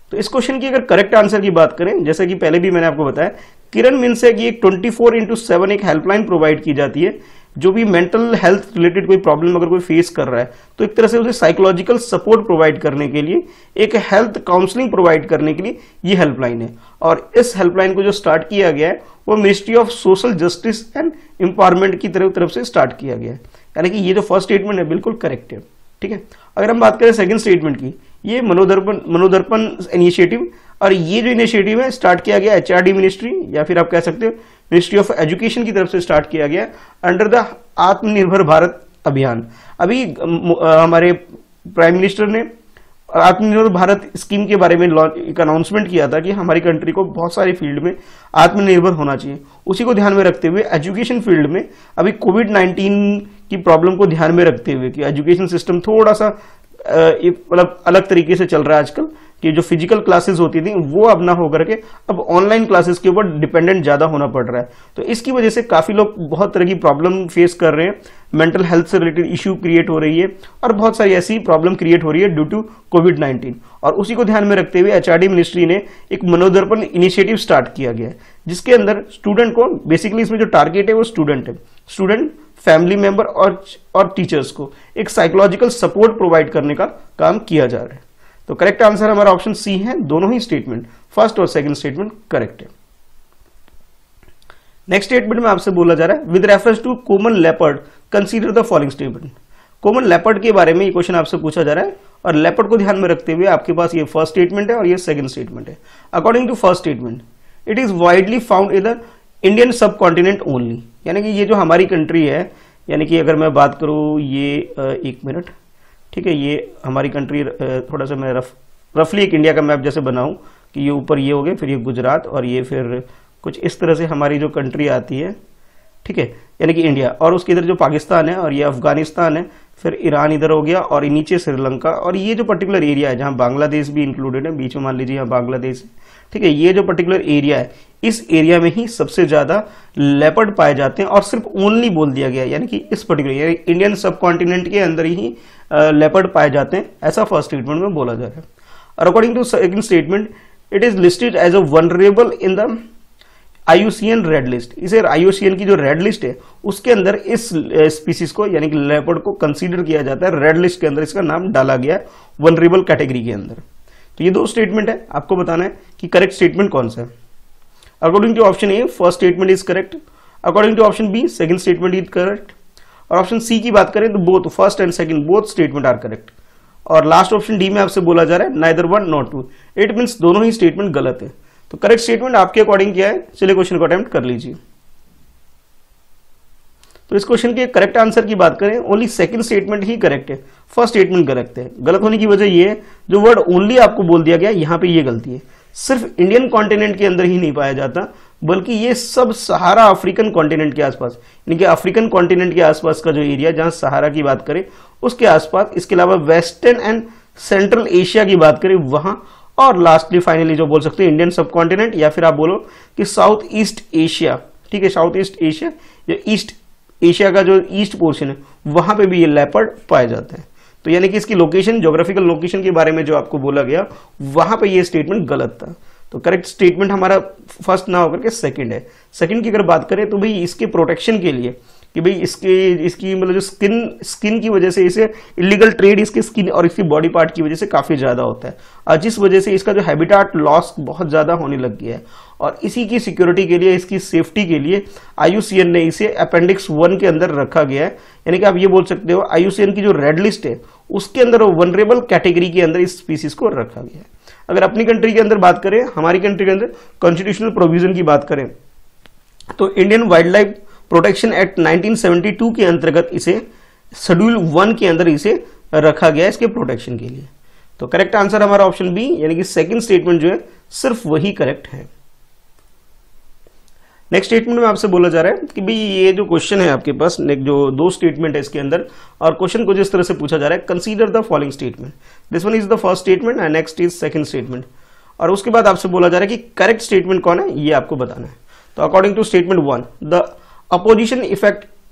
तो इस क्वेश्चन की अगर करेक्ट आंसर की बात करें, जैसे कि पहले भी मैंने आपको बताया, किरण मीन्स है कि एक ट्वेंटी फोर इंटू सेवन एक हेल्पलाइन प्रोवाइड की जाती है। जो भी मेंटल हेल्थ रिलेटेड कोई प्रॉब्लम अगर कोई फेस कर रहा है तो एक तरह से उसे साइकोलॉजिकल सपोर्ट प्रोवाइड करने के लिए, एक हेल्थ काउंसलिंग प्रोवाइड करने के लिए ये हेल्पलाइन है। और इस हेल्पलाइन को जो स्टार्ट किया गया है वो ministry of social justice and empowerment की तरफ तरफ से स्टार्ट किया गया है। यानी कि ये जो फर्स्ट स्टेटमेंट है बिल्कुल करेक्ट है। ठीक है, अगर हम बात करें सेकंड स्टेटमेंट की, ये मनोदर्पण मनोदर्पण इनिशिएटिव, और ये जो इनिशिएटिव है स्टार्ट किया गया एचआरडी मिनिस्ट्री या फिर आप कह सकते हो मिनिस्ट्री ऑफ एजुकेशन की तरफ से स्टार्ट किया गया अंडर द आत्मनिर्भर भारत अभियान। अभी हमारे प्राइम मिनिस्टर ने आत्मनिर्भर भारत स्कीम के बारे में एक अनाउंसमेंट किया था कि हमारी कंट्री को बहुत सारे फील्ड में आत्मनिर्भर होना चाहिए। उसी को ध्यान में रखते हुए एजुकेशन फील्ड में अभी कोविड नाइन्टीन की प्रॉब्लम को ध्यान में रखते हुए कि एजुकेशन सिस्टम थोड़ा सा मतलब अलग तरीके से चल रहा है आजकल, कि जो फिजिकल क्लासेस होती थी वो अब ना होकर के अब ऑनलाइन क्लासेस के ऊपर डिपेंडेंट ज्यादा होना पड़ रहा है। तो इसकी वजह से काफी लोग बहुत तरह की प्रॉब्लम फेस कर रहे हैं, मेंटल हेल्थ से रिलेटेड इश्यू क्रिएट हो रही है और बहुत सारी ऐसी प्रॉब्लम क्रिएट हो रही है ड्यू टू कोविड नाइन्टीन। और उसी को ध्यान में रखते हुए एचआरडी मिनिस्ट्री ने एक मनोदर्पण इनिशिएटिव स्टार्ट किया गया है, जिसके अंदर स्टूडेंट को बेसिकली इसमें जो टारगेट है वो स्टूडेंट है, स्टूडेंट फैमिली मेंबर और और टीचर्स को एक साइकोलॉजिकल सपोर्ट प्रोवाइड करने का काम किया जा रहा है। तो करेक्ट आंसर हमारा ऑप्शन सी है, दोनों ही स्टेटमेंट फर्स्ट और सेकंड स्टेटमेंट करेक्ट है। नेक्स्ट स्टेटमेंट में आपसे बोला जा रहा है with reference to common leopard consider the following statement. Common leopard के बारे में ये क्वेश्चन आपसे पूछा जा रहा है और लेपर्ड को ध्यान में रखते हुए आपके पास ये फर्स्ट स्टेटमेंट है और ये सेकंड स्टेटमेंट है। According to first statement it is widely found in the Indian subcontinent only, यानी कि ये जो हमारी कंट्री है, यानी कि अगर मैं बात करूं ये एक मिनट, ठीक है, ये हमारी कंट्री थोड़ा सा मैं रफ रफली एक इंडिया का मैप जैसे बनाऊं कि ये ऊपर ये हो गए, फिर ये गुजरात और ये फिर कुछ इस तरह से हमारी जो कंट्री आती है, ठीक है, यानी कि इंडिया, और उसके इधर जो पाकिस्तान है और ये अफगानिस्तान है, फिर ईरान इधर हो गया और नीचे श्रीलंका, और ये जो पर्टिकुलर एरिया है जहां बांग्लादेश भी इंक्लूडेड है, बीच में मान लीजिए यहाँ बांग्लादेश है, ठीक है, ये जो पर्टिकुलर एरिया है इस एरिया में ही सबसे ज्यादा लेपर्ड पाए जाते हैं और सिर्फ ओनली बोल दिया गया है, यानी कि इस पर्टिकुलर इंडियन सब कॉन्टिनेंट के अंदर ही लेपर्ड पाए जाते हैं, ऐसा फर्स्ट स्टेटमेंट में बोला जा रहा है। और according to second statement it is listed as a vulnerable in the I U C N red list. इसे आई यू सी एन की जो रेड लिस्ट है उसके अंदर इस स्पीसीज को यानी कि लेपर्ड को कंसीडर किया जाता है, रेड लिस्ट के अंदर इसका नाम डाला गया है वनरेबल कैटेगरी के अंदर। तो ये दो स्टेटमेंट है, आपको बताना है कि करेक्ट स्टेटमेंट कौन सा है। According to option A first statement is correct, according to option B second statement is correct, और ऑप्शन सी की बात करें तो both first and second both statement are correct, और लास्ट ऑप्शन डी में आपसे बोला जा रहा है neither one not two, it means दोनों ही स्टेटमेंट गलत है। तो करेक्ट स्टेटमेंट आपके अकॉर्डिंग क्या है, चलिए क्वेश्चन को अटेम्प्ट कर लीजिए। तो इस क्वेश्चन के करेक्ट आंसर की बात करें ओनली सेकंड स्टेटमेंट ही करेक्ट है, फर्स्ट स्टेटमेंट गलत है। गलत होने की वजह ये है जो वर्ड ओनली आपको बोल दिया गया यहाँ पे ये गलती है, सिर्फ इंडियन कॉन्टिनेंट के अंदर ही नहीं पाया जाता बल्कि ये सब सहारा अफ्रीकन कॉन्टिनेंट के आसपास, यानी कि अफ्रीकन कॉन्टिनेंट के आसपास का जो एरिया जहां सहारा की बात करें उसके आसपास, इसके अलावा वेस्टर्न एंड सेंट्रल एशिया की बात करें वहां, और लास्टली फाइनली जो बोल सकते हैं इंडियन सब कॉन्टिनेंट या फिर आप बोलो कि साउथ ईस्ट एशिया, ठीक है, साउथ ईस्ट एशिया जो ईस्ट एशिया का जो ईस्ट पोर्शन है वहां पे भी ये लेपर्ड पाए जाते हैं। तो यानी कि इसकी लोकेशन, ज्योग्राफिकल लोकेशन के बारे में जो आपको बोला गया वहां पे ये स्टेटमेंट गलत था। तो करेक्ट स्टेटमेंट हमारा फर्स्ट ना होकर के सेकंड है। सेकंड की अगर बात करें तो भाई इसके प्रोटेक्शन के लिए कि भाई इसके इसकी मतलब जो स्किन स्किन की वजह से इसे इलीगल ट्रेड इसके स्किन और इसकी बॉडी पार्ट की वजह से काफी ज्यादा होता है, और जिस वजह से इसका जो हैबिटाट लॉस बहुत ज्यादा होने लग गया है, और इसी की सिक्योरिटी के लिए, इसकी सेफ्टी के लिए आई यू सी एन ने इसे अपेंडिक्स वन के अंदर रखा गया है। यानी कि आप ये बोल सकते हो आई यू सी एन की जो रेड लिस्ट है उसके अंदर वनरेबल कैटेगरी के अंदर इस स्पीसीज को रखा गया है। अगर अपनी कंट्री के अंदर बात करें, हमारी कंट्री के अंदर कॉन्स्टिट्यूशनल प्रोविजन की बात करें तो Indian wildlife protection act nineteen seventy two के अंतर्गत इसे शेड्यूल वन के अंदर इसे रखा गया है इसके प्रोटेक्शन के लिए। तो करेक्ट आंसर हमारा ऑप्शन बी यानी कि सेकंड स्टेटमेंट जो है सिर्फ वही करेक्ट है। नेक्स्ट स्टेटमेंट में आपसे बोला जा रहा है कि भाई ये जो क्वेश्चन है आपके पास, जो दो स्टेटमेंट है इसके अंदर, और क्वेश्चन को जिस तरह से पूछा जा रहा है consider the following statement, this one is the first statement and next is second statement, और उसके बाद आपसे बोला जा रहा है कि करेक्ट स्टेटमेंट कौन है ये आपको बताना है। तो according to statement one the opposition effect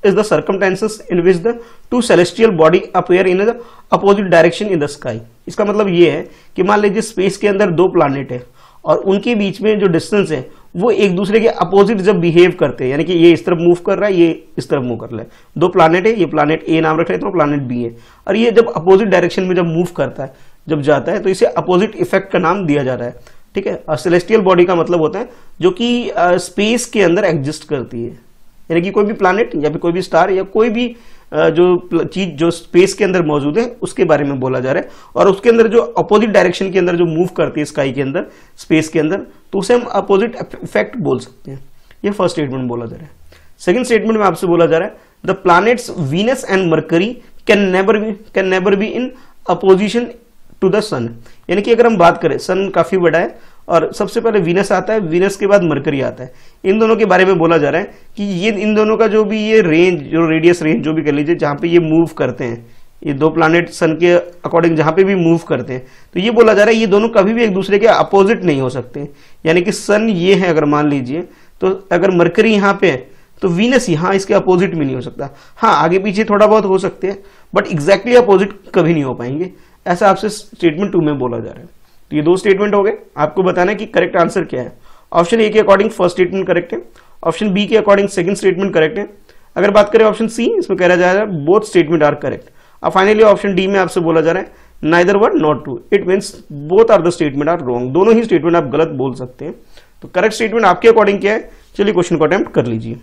is the circumstances in which the two celestial body appear in the opposite direction in the sky। इसका मतलब ये है कि मान लीजिए स्पेस के अंदर दो प्लैनेट है और उनके बीच में जो डिस्टेंस है वो एक दूसरे के अपोजिट जब बिहेव करते हैं, यानी कि ये इस तरफ मूव कर रहा है, ये इस तरफ मूव कर रहा है, दो प्लैनेट है, ये प्लैनेट ए नाम रख लेते हैं, प्लैनेट बी है, और ये जब अपोजिट डायरेक्शन में जब मूव करता है, जब जाता है, तो इसे अपोजिट इफेक्ट का नाम दिया जा रहा है। ठीक है, और सेलेस्टियल बॉडी का मतलब होता है जो कि स्पेस के अंदर एग्जिस्ट करती है, यानी कि कोई भी प्लैनेट या फिर कोई भी स्टार या कोई भी uh, जो चीज जो स्पेस के अंदर मौजूद है उसके बारे में बोला जा रहा है, और उसके अंदर जो अपोजिट डायरेक्शन के अंदर जो मूव करती है स्काई के अंदर, स्पेस के अंदर, तो उसे हम अपोजिट इफेक्ट बोल सकते हैं। ये फर्स्ट स्टेटमेंट बोला जा रहा है। सेकंड स्टेटमेंट में आपसे बोला जा रहा है the planets Venus and Mercury can never be can never be in opposition to the sun. यानी कि अगर हम बात करें, सन काफी बड़ा है और सबसे पहले वीनस आता है, वीनस के बाद मरकरी आता है। इन दोनों के बारे में बोला जा रहा है कि ये इन दोनों का जो भी ये रेंज, जो रेडियस रेंज जो भी कर लीजिए, जहां पे ये मूव करते हैं, ये दो प्लैनेट सन के अकॉर्डिंग जहां पे भी मूव करते हैं, तो ये बोला जा रहा है ये दोनों कभी भी एक दूसरे के अपोजिट नहीं हो सकते। यानी कि सन ये है अगर मान लीजिए, तो अगर मरकरी यहाँ पे है तो वीनस यहाँ इसके अपोजिट में नहीं हो सकता। हाँ, आगे पीछे थोड़ा बहुत हो सकते हैं, बट एग्जैक्टली अपोजिट कभी नहीं हो पाएंगे। ऐसा आपसे स्टेटमेंट टू में बोला जा रहा है। तो ये दो स्टेटमेंट हो गए। आपको बताना है कि करेक्ट आंसर क्या है। ऑप्शन ए के अकॉर्डिंग फर्स्ट स्टेटमेंट करेक्ट है, ऑप्शन बी के अकॉर्डिंग सेकंड स्टेटमेंट करेक्ट है। अगर बात करें ऑप्शन सी, इसमें कह रहा है बोथ स्टेटमेंट आर करेक्ट। अब फाइनली ऑप्शन डी में आपसे बोला जा रहा है neither one not true, it means both are the statement are wrong. दोनों ही स्टेटमेंट आप गलत बोल सकते हैं। तो करेक्ट स्टेटमेंट आपके अकॉर्डिंग क्या है, चलिए क्वेश्चन को अटेम्प्ट कर लीजिए।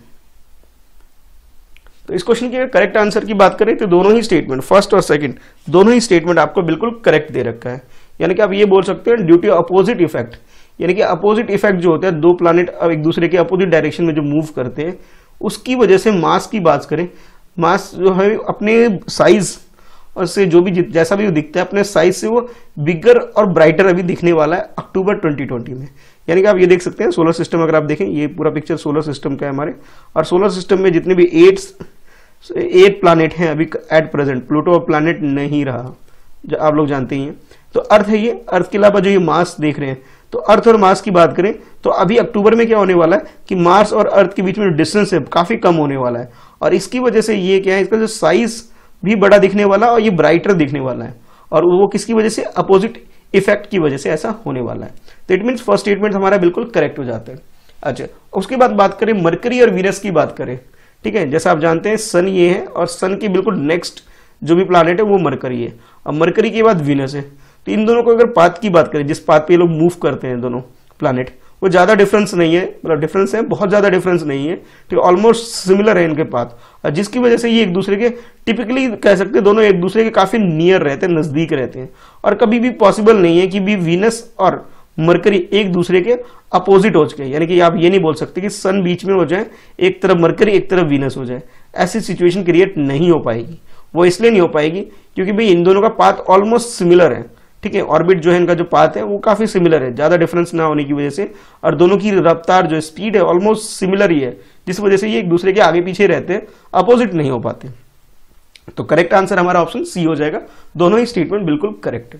तो इस क्वेश्चन के करेक्ट आंसर की बात करें तो दोनों ही स्टेटमेंट, फर्स्ट और सेकंड, दोनों ही स्टेटमेंट आपको बिल्कुल करेक्ट दे रखा है। यानी कि आप ये बोल सकते हैं ड्यू टू अपोजिट इफेक्ट, यानी कि अपोजिट इफेक्ट जो होता है, दो प्लैनेट अब एक दूसरे के अपोजिट डायरेक्शन में जो मूव करते हैं, उसकी वजह से मास की बात करें, मास जो है अपने साइज और से जो भी जैसा भी वो दिखता है, अपने साइज से वो बिगर और ब्राइटर अभी दिखने वाला है अक्टूबर ट्वेंटी ट्वेंटी में। यानी कि आप ये देख सकते हैं सोलर सिस्टम, अगर आप देखें ये पूरा पिक्चर सोलर सिस्टम का है हमारे, और सोलर सिस्टम में जितने भी एट एट प्लैनेट हैं अभी एट प्रेजेंट, प्लूटो प्लैनेट नहीं रहा, जो आप लोग जानते ही हैं। तो अर्थ है ये, अर्थ के अलावा जो ये मार्स देख रहे हैं, तो अर्थ और मार्स की बात करें तो अभी अक्टूबर में क्या होने वाला है कि मार्स और अर्थ के बीच में डिस्टेंस है काफी कम होने वाला है, और इसकी वजह से ये क्या है, इसका जो साइज भी बड़ा दिखने वाला है और ये ब्राइटर दिखने वाला है, और वो किसकी वजह से, अपोजिट इफेक्ट की वजह से ऐसा होने वाला है। तो इट मीन्स फर्स्ट स्टेटमेंट हमारा बिल्कुल करेक्ट हो जाता है। अच्छा, उसके बाद बात करें मरकरी और वीनस की बात करें, ठीक है, जैसा आप जानते हैं सन ये है और सन की बिल्कुल नेक्स्ट जो भी प्लैनेट है वो मरकरी है, और मरकरी के बाद वीनस है। तो इन दोनों को अगर पाथ की बात करें, जिस पाथ पे ये लोग मूव करते हैं दोनों प्लैनेट, वो ज्यादा डिफरेंस नहीं है, मतलब डिफरेंस है, बहुत ज्यादा डिफरेंस नहीं है, ठीक है, ऑलमोस्ट सिमिलर है इनके पाथ, और जिसकी वजह से ये एक दूसरे के टिपिकली कह सकते हैं दोनों एक दूसरे के काफी नियर रहते हैं, नजदीक रहते हैं, और कभी भी पॉसिबल नहीं है कि भी वीनस और मरकरी एक दूसरे के अपोजिट हो जाए। यानी कि आप ये नहीं बोल सकते कि सन बीच में हो जाए, एक तरफ मरकरी एक तरफ वीनस हो जाए, ऐसी सिचुएशन क्रिएट नहीं हो पाएगी। वो इसलिए नहीं हो पाएगी क्योंकि भाई इन दोनों का पाथ ऑलमोस्ट सिमिलर है, ठीक है, ऑर्बिट जो है इनका जो पाथ है वो काफी सिमिलर है, ज्यादा डिफरेंस ना होने की वजह से, और दोनों की रफ्तार जो स्पीड है ऑलमोस्ट सिमिलर ही है, जिस वजह से ये एक दूसरे के आगे पीछे रहते हैं, अपोजिट नहीं हो पाते। तो करेक्ट आंसर हमारा ऑप्शन सी हो जाएगा। दोनों ही स्टेटमेंट बिल्कुल करेक्ट है।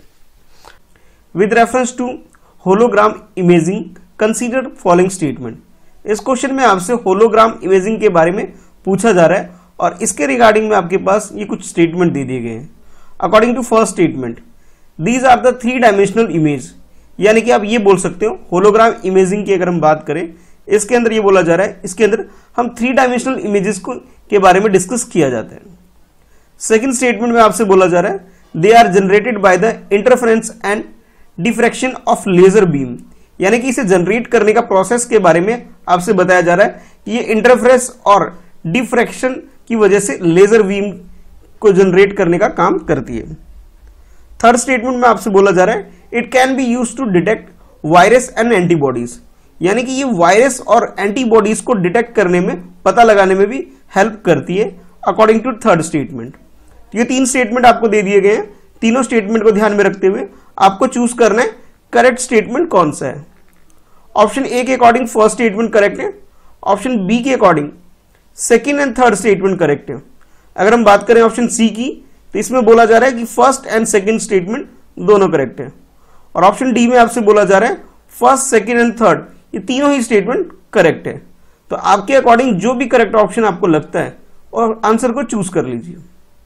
With reference to hologram imaging consider following statement. इस क्वेश्चन में आपसे होलोग्राम इमेजिंग के बारे में पूछा जा रहा है, और इसके रिगार्डिंग में आपके पास ये कुछ स्टेटमेंट दे दिए गए हैं। According to first statement, these are the three dimensional image, यानी कि आप ये बोल सकते हो होलोग्राम इमेजिंग की अगर हम बात करें, इसके अंदर ये बोला जा रहा है, इसके अंदर हम थ्री डायमेंशनल इमेजेस को के बारे में डिस्कस किया जाता है। सेकंड स्टेटमेंट में आपसे बोला जा रहा है they are generated by the interference and diffraction of laser beam, यानी कि इसे जनरेट करने का प्रोसेस के बारे में आपसे बताया जा रहा है कि ये इंटरफेरेंस और डिफ्रैक्शन की वजह से लेजर बीम को जनरेट करने का काम करती है। थर्ड स्टेटमेंट में आपसे बोला जा रहा है it can be used to detect virus and antibodies, यानी कि ये वायरस और एंटीबॉडीज को डिटेक्ट करने में, पता लगाने में भी हेल्प करती है, अकॉर्डिंग टू थर्ड स्टेटमेंट। ये तीन स्टेटमेंट आपको दे दिए गए हैं। तीनों स्टेटमेंट को ध्यान में रखते हुए आपको चूज करना है करेक्ट स्टेटमेंट कौन सा है। ऑप्शन ए के अकॉर्डिंग फर्स्ट स्टेटमेंट करेक्ट है, ऑप्शन बी के according second and third statement correct है। अगर हम बात करें ऑप्शन सी की, तो इसमें बोला जा रहा है कि फर्स्ट एंड सेकेंड स्टेटमेंट दोनों करेक्ट है, और ऑप्शन डी में आपसे बोला जा रहा है फर्स्ट सेकेंड एंड थर्ड ये तीनों ही स्टेटमेंट करेक्ट है। तो आपके अकॉर्डिंग जो भी करेक्ट ऑप्शन आपको लगता है और आंसर को चूज कर लीजिए।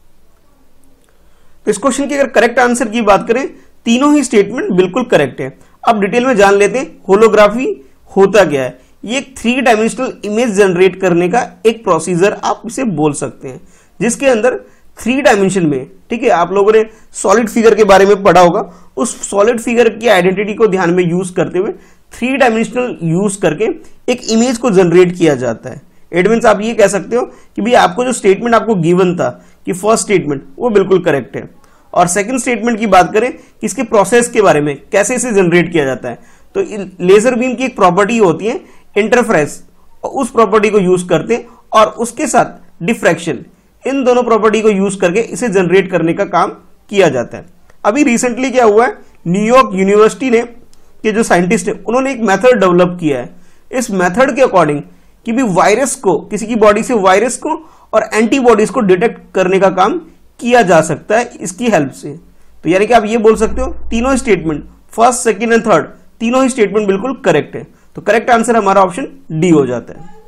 तो इस क्वेश्चन की अगर करेक्ट आंसर की बात करें, तीनों ही स्टेटमेंट बिल्कुल करेक्ट है। अब डिटेल में जान लेते हैं होलोग्राफी होता क्या है। ये एक थ्री डायमेंशनल इमेज जनरेट करने का एक प्रोसीजर आप इसे बोल सकते हैं, जिसके अंदर थ्री डायमेंशन में, ठीक है, आप लोगों ने सॉलिड फिगर के बारे में पढ़ा होगा, उस सॉलिड फिगर की आइडेंटिटी को ध्यान में यूज करते हुए थ्री डायमेंशनल यूज करके एक इमेज को जनरेट किया जाता है। इट मीन्स आप ये कह सकते हो कि भाई आपको जो स्टेटमेंट आपको गिवन था कि फर्स्ट स्टेटमेंट वो बिल्कुल करेक्ट है, और सेकंड स्टेटमेंट की बात करें कि इसके प्रोसेस के बारे में, कैसे इसे जनरेट किया जाता है, तो लेजर बीम की एक प्रॉपर्टी होती है इंटरफेरेंस, उस प्रॉपर्टी को यूज करते हैं और उसके साथ डिफ्रैक्शन, इन दोनों प्रॉपर्टी को यूज करके इसे जनरेट करने का काम किया जाता है। अभी रिसेंटली क्या हुआ है, न्यूयॉर्क यूनिवर्सिटी ने के जो साइंटिस्ट है उन्होंने एक मेथड डेवलप किया है। इस मेथड के अकॉर्डिंग कि भी वायरस को, किसी की बॉडी से वायरस को और एंटीबॉडीज को डिटेक्ट करने का काम किया जा सकता है इसकी हेल्प से। तो यानी कि आप ये बोल सकते हो तीनों statement, first, second and third, तीनों ही स्टेटमेंट बिल्कुल करेक्ट है। तो करेक्ट आंसर हमारा ऑप्शन डी हो जाता है।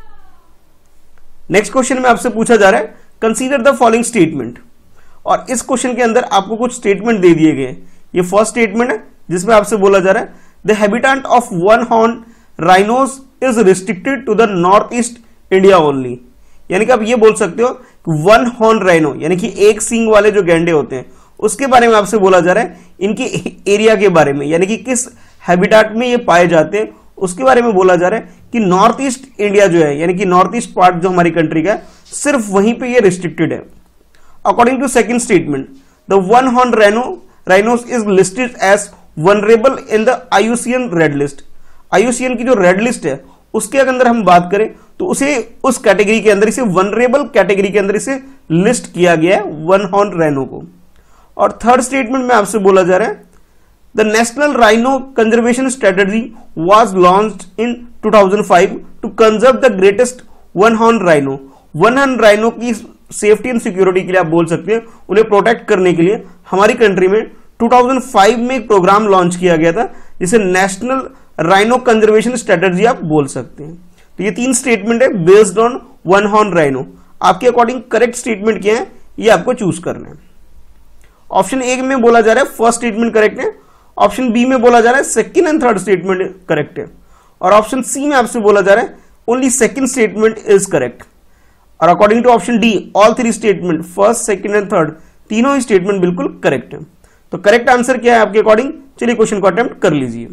नेक्स्ट क्वेश्चन में आपसे पूछा जा रहा है कंसीडर द फॉलोइंग स्टेटमेंट, और इस क्वेश्चन के अंदर आपको कुछ स्टेटमेंट दे दिए गए। ये फर्स्ट स्टेटमेंट है जिसमें आपसे बोला जा रहा है the habitat of one horn rhinos is restricted to the north east India only. यानी कि आप ये बोल सकते हो कि वन हॉर्न राइनो यानी कि एक सींग वाले जो गैंडे होते हैं उसके बारे में आपसे बोला जा रहा है, इनके एरिया के बारे में, यानी कि किस हैबिटेट में ये पाए जाते हैं उसके बारे में बोला जा रहा है कि नॉर्थ ईस्ट इंडिया जो है, यानी कि नॉर्थ ईस्ट पार्ट जो हमारी कंट्री का है, सिर्फ वहीं पे ये रिस्ट्रिक्टेड है। According to second statement the one horn rhino rhinos is listed as vulnerable in the I U C N red list. I U C N की जो रेड लिस्ट है उसके अंदर हम बात करें तो उसे उस कैटेगरी के अंदर, इसे वनरेबल कैटेगरी के अंदर इसे लिस्ट किया गया है वन हॉर्न राइनो को। और थर्ड स्टेटमेंट में आपसे बोला जा रहा है the national rhino conservation strategy was launched in two thousand five to conserve the greatest one horn rhino. One horn rhino की सेफ्टी एंड सिक्योरिटी के लिए आप बोल सकते हैं, उन्हें प्रोटेक्ट करने के लिए हमारी कंट्री में टू थाउजेंड फाइव में एक प्रोग्राम लॉन्च किया गया था जिसे नेशनल राइनो कंजर्वेशन स्ट्रेटजी आप बोल सकते हैं। तो ये तीन स्टेटमेंट है based on one horn rhino. आपके अकॉर्डिंग करेक्ट स्टेटमेंट क्या है ये आपको चूज करना है। ऑप्शन ए में बोला जा रहा है फर्स्ट स्टेटमेंट करेक्ट है, ऑप्शन बी में बोला जा रहा है second and third statement correct है, और ऑप्शन सी में आपसे बोला जा रहा है only second statement is correct. और according to option D all three statement, first, second and third, तीनों ही स्टेटमेंट बिल्कुल करेक्ट है। तो करेक्ट आंसर क्या है आपके अकॉर्डिंग, चलिए क्वेश्चन को अटेम्प्ट कर लीजिए।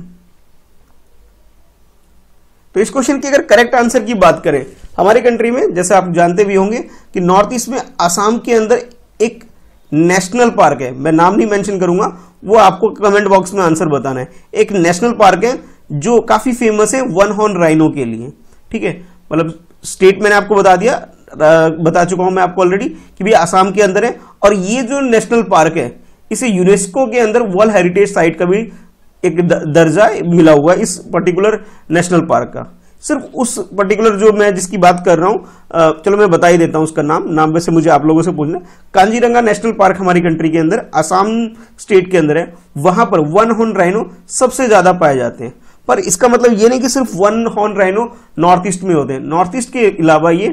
तो इस क्वेश्चन की अगर करेक्ट आंसर की बात करें, हमारे कंट्री में जैसे आप जानते भी होंगे कि नॉर्थ ईस्ट में असम के अंदर एक नेशनल पार्क है, मैं नाम नहीं मेंशन करूंगा, वो आपको कमेंट बॉक्स में आंसर बताना है। एक नेशनल पार्क है जो काफी फेमस है वन हॉर्न राइनो के लिए, ठीक है, मतलब स्टेट मैंने आपको बता दिया, बता चुका हूं मैं आपको ऑलरेडी कि भी असम के अंदर है। और ये जो नेशनल पार्क है इसे यूनेस्को के अंदर वर्ल्ड हेरिटेज साइट का भी एक दर्जा मिला हुआ है इस पर्टिकुलर नेशनल पार्क का। सिर्फ उस पर्टिकुलर जो मैं जिसकी बात कर रहा हूं, चलो मैं बता ही देता हूं उसका नाम नाम वैसे मुझे आप लोगों से पूछना, कांजीरंगा नेशनल पार्क हमारी कंट्री के अंदर असम स्टेट के अंदर है। वहां पर वन हॉर्न राइनो सबसे ज्यादा पाए जाते हैं। पर इसका मतलब ये नहीं कि सिर्फ one horn rhino north east में होते हैं, नॉर्थ ईस्ट के अलावा ये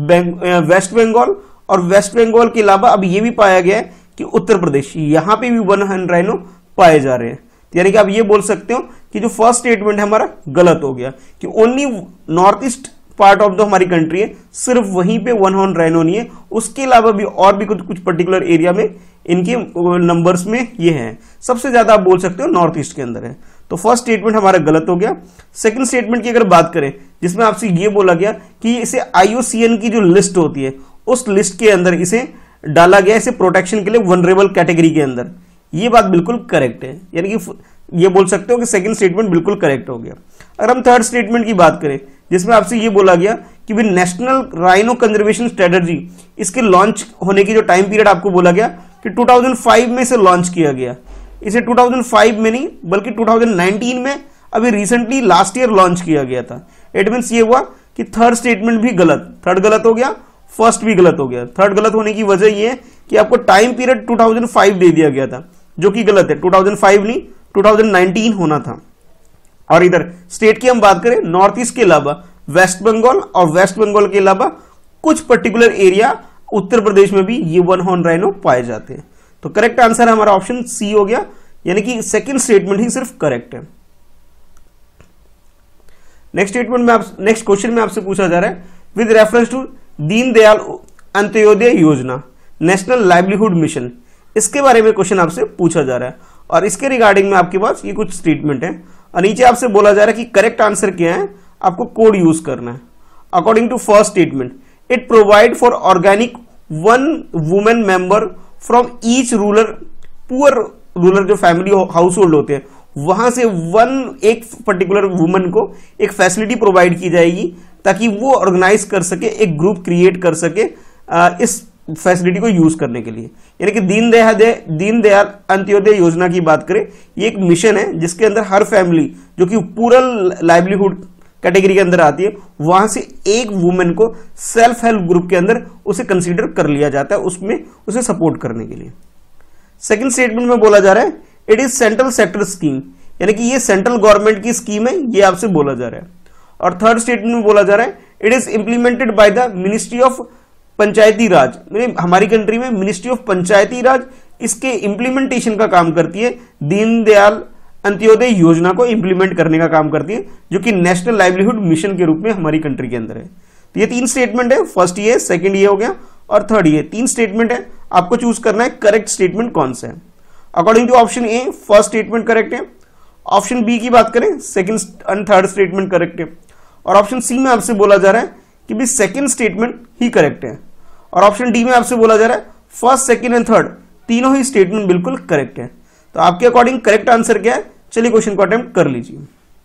वेस्ट बंगाल और वेस्ट बंगाल के अलावा अब ये भी पाया गया है कि उत्तर प्रदेश, यहां पे भी वन हॉर्न राइनो पाए जा रहे हैं। यानी कि आप ये बोल सकते हो कि जो फर्स्ट स्टेटमेंट है हमारा गलत हो गया कि only north east part of the हमारी कंट्री है, सिर्फ वहीं पे वन हॉर्न राइनो नहीं है, उसके अलावा भी और भी कुछ कुछ पर्टिकुलर एरिया में इनके नंबर्स में ये हैं। सबसे ज्यादा आप बोल सकते हो नॉर्थ ईस्ट के अंदर है। तो फर्स्ट स्टेटमेंट हमारा गलत हो गया। सेकंड स्टेटमेंट की अगर बात करें जिसमें आपसे ये बोला गया कि इसे आई यू सी एन की जो लिस्ट होती है उस लिस्ट के अंदर इसे डाला गया, इसे प्रोटेक्शन के लिए वनरेबल कैटेगरी के अंदर, ये बात बिल्कुल करेक्ट है। यानी कि ये बोल सकते हो कि सेकंड स्टेटमेंट बिल्कुल करेक्ट हो गया। अगर हम थर्ड स्टेटमेंट की बात करें जिसमें आपसे ये बोला गया कि भी नेशनल राइनो कंजर्वेशन स्ट्रेटजी, इसके लॉन्च होने की जो टाइम पीरियड आपको बोला गया कि टू थाउजेंड फाइव में इसे लॉन्च किया गया, इसे टू थाउजेंड फाइव में नहीं बल्कि टू थाउजेंड नाइनटीन में अभी रिसेंटली लास्ट ईयर लॉन्च किया गया था। इट मींस ये हुआ कि थर्ड स्टेटमेंट भी गलत, थर्ड गलत हो गया, फर्स्ट भी गलत हो गया। थर्ड गलत होने की वजह ये है कि आपको time period two thousand five दे दिया गया था जो कि गलत है, टू थाउजेंड फाइव नहीं टू थाउजेंड नाइनटीन होना था। और इधर स्टेट की हम बात करें नॉर्थ ईस्ट के अलावा वेस्ट बंगाल और वेस्ट बंगाल के अलावा कुछ पर्टिकुलर एरिया उत्तर प्रदेश में भी ये वन हॉर्न राइनो पाए जाते हैं। तो करेक्ट आंसर हमारा ऑप्शन सी हो गया, यानी कि सेकंड स्टेटमेंट ही सिर्फ करेक्ट है। नेक्स्ट स्टेटमेंट में आप नेक्स्ट क्वेश्चन में आपसे पूछा जा रहा है with reference to Deendayal Antyodaya Yojana national livelihood mission, इसके बारे में क्वेश्चन आपसे पूछा जा रहा है और इसके रिगार्डिंग में आपके पास ये कुछ स्टेटमेंट है और नीचे आपसे बोला जा रहा है कि करेक्ट आंसर क्या है, आपको कोड यूज करना है। According to first statement, it provide for organic one women member from each rural poor rural जो फैमिली हाउस होल्ड होते हैं वहां से वन एक पर्टिकुलर वुमन को एक फैसिलिटी प्रोवाइड की जाएगी ताकि वो ऑर्गेनाइज कर सके, एक ग्रुप क्रिएट कर सके आ, इस फैसिलिटी को यूज करने के लिए। यानी कि दीनदयाल दीनदयाल अंत्योदय योजना की बात करें, ये एक मिशन है जिसके अंदर हर फैमिली जो कि पूरा लाइवलीहुड कैटेगरी के अंदर आती है वहां से एक वुमेन को सेल्फ हेल्प ग्रुप के अंदर उसे कंसीडर कर लिया जाता है, उसमें उसे सपोर्ट करने के लिए। सेकंड स्टेटमेंट में बोला जा रहा है it is central sector scheme, यानी कि ये सेंट्रल गवर्नमेंट की स्कीम है, ये आपसे बोला जा रहा है। और थर्ड स्टेटमेंट में बोला जा रहा है it is implemented by the ministry of Panchayati Raj, हमारी कंट्री में मिनिस्ट्री ऑफ पंचायती राज इसके इंप्लीमेंटेशन का काम करती है, दीनदयाल अंत्योदय योजना को इंप्लीमेंट करने का काम करती है जो कि नेशनल लाइवलीहुड मिशन के रूप में हमारी कंट्री के अंदर है। तो ये तीन स्टेटमेंट है, फर्स्ट ये, सेकंड ये हो गया और थर्ड ये, तीन स्टेटमेंट है। आपको चूज करना है करेक्ट स्टेटमेंट कौन सा है। According to option A first statement correct है, ऑप्शन बी की बात करें second and third statement correct है और ऑप्शन सी में आपसे बोला जा रहा है कि भी सेकंड स्टेटमेंट ही करेक्ट है और ऑप्शन डी में आपसे बोला जा रहा है फर्स्ट सेकंड एंड थर्ड तीनों ही स्टेटमेंट बिल्कुल करेक्ट है। तो आपके अकॉर्डिंग करेक्ट आंसर क्या है, चलिए क्वेश्चन को अटेम्प्ट कर लीजिए।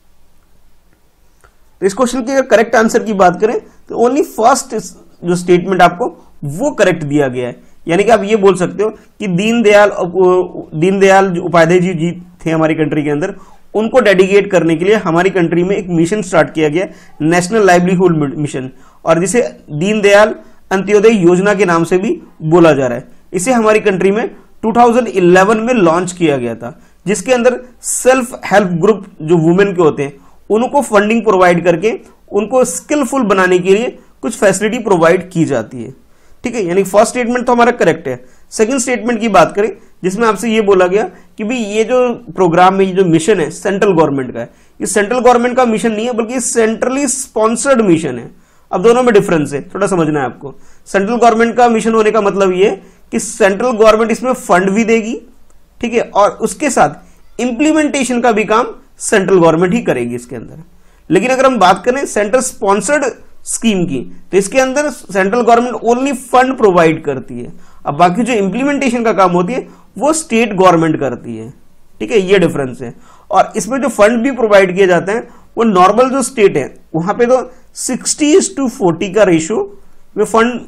तो इस क्वेश्चन के करेक्ट आंसर की बात करें तो ओनली फर्स्ट जो स्टेटमेंट आपको वो करेक्ट दिया गया है, यानी कि आप ये बोल सकते हो कि दीनदयाल दीनदयाल उपाध्याय जी जी थे हमारी कंट्री के अंदर, उनको डेडिकेट करने के लिए हमारी कंट्री में एक मिशन स्टार्ट किया गया नेशनल लाइवलीहुड मिशन, और जिसे दीनदयाल अंत्योदय योजना के नाम से भी बोला जा रहा है। इसे हमारी कंट्री में दो हज़ार ग्यारह में लॉन्च किया गया था, जिसके अंदर सेल्फ हेल्प ग्रुप जो वुमेन के होते हैं उनको फंडिंग प्रोवाइड करके उनको स्किलफुल बनाने के लिए कुछ फैसिलिटी प्रोवाइड की जाती है। ठीक है, यानी फर्स्ट स्टेटमेंट तो हमारा करेक्ट है। सेकंड स्टेटमेंट की बात करें जिसमें आपसे ये बोला गया कि भाई ये जो प्रोग्राम में ये जो मिशन है सेंट्रल गवर्नमेंट का है, ये सेंट्रल गवर्नमेंट का मिशन नहीं है बल्कि सेंट्रली स्पॉन्सर्ड मिशन है। अब दोनों में डिफरेंस है, थोड़ा समझना है आपको। सेंट्रल गवर्नमेंट का मिशन होने का मतलब ये कि सेंट्रल गवर्नमेंट इसमें फंड भी देगी, ठीक है, और उसके साथ इंप्लीमेंटेशन का भी काम सेंट्रल गवर्नमेंट ही करेगी इसके अंदर। लेकिन अगर हम बात करें सेंट्रल स्पॉन्सर्ड स्कीम की तो इसके अंदर central government only fund provide करती है, अब बाकी जो इंप्लीमेंटेशन का काम होती है वो स्टेट गवर्नमेंट करती है। ठीक है, ये डिफरेंस है। और इसमें जो फंड भी प्रोवाइड किए जाते हैं वो नॉर्मल जो स्टेट है वहां पे तो सिक्सटी टू फोर्टी का रेशियो में फंड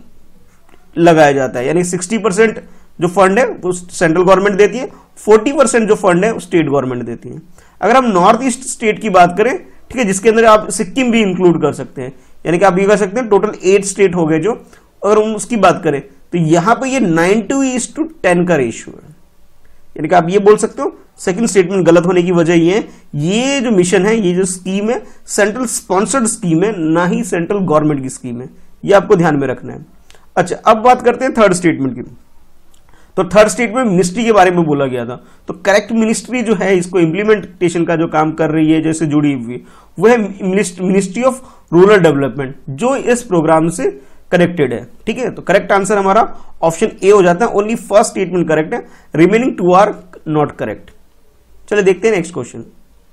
लगाया जाता है, यानी सिक्सटी परसेंट जो फंड है वो सेंट्रल गवर्नमेंट देती है, फोर्टी परसेंट जो फंड है वो स्टेट गवर्नमेंट देती है। अगर हम नॉर्थ ईस्ट स्टेट की बात करें, ठीक है, जिसके अंदर आप सिक्किम भी इंक्लूड कर सकते हैं, यानी कि आप ये कह सकते हैं टोटल एट स्टेट हो गए जो, अगर हम उसकी बात करें तो यहां पे ये nine to east to ten का रेशियो है। यानी कि आप ये बोल सकते हो सेकंड स्टेटमेंट गलत होने की वजह ये है, ये जो मिशन है, ये जो स्कीम है सेंट्रल स्पॉन्सर्ड स्कीम है, ना ही सेंट्रल गवर्नमेंट की स्कीम है, ये आपको ध्यान में रखना है। अच्छा, अब बात करते हैं थर्ड स्टेटमेंट की। तो थर्ड स्टेटमेंट मिनिस्ट्री के बारे में बोला गया था, तो करेक्ट मिनिस्ट्री जो है इसको इंप्लीमेंटेशन का जो काम कर रही है जैसे जुड़ी हुई, वो है मिनिस्ट्री ऑफ रूरल डेवलपमेंट जो इस प्रोग्राम से कनेक्टेड है। ठीक है, तो करेक्ट आंसर हमारा ऑप्शन ए हो जाता है, ओनली फर्स्ट स्टेटमेंट करेक्ट है, remaining two are not correct. चलिए देखते हैं नेक्स्ट क्वेश्चन।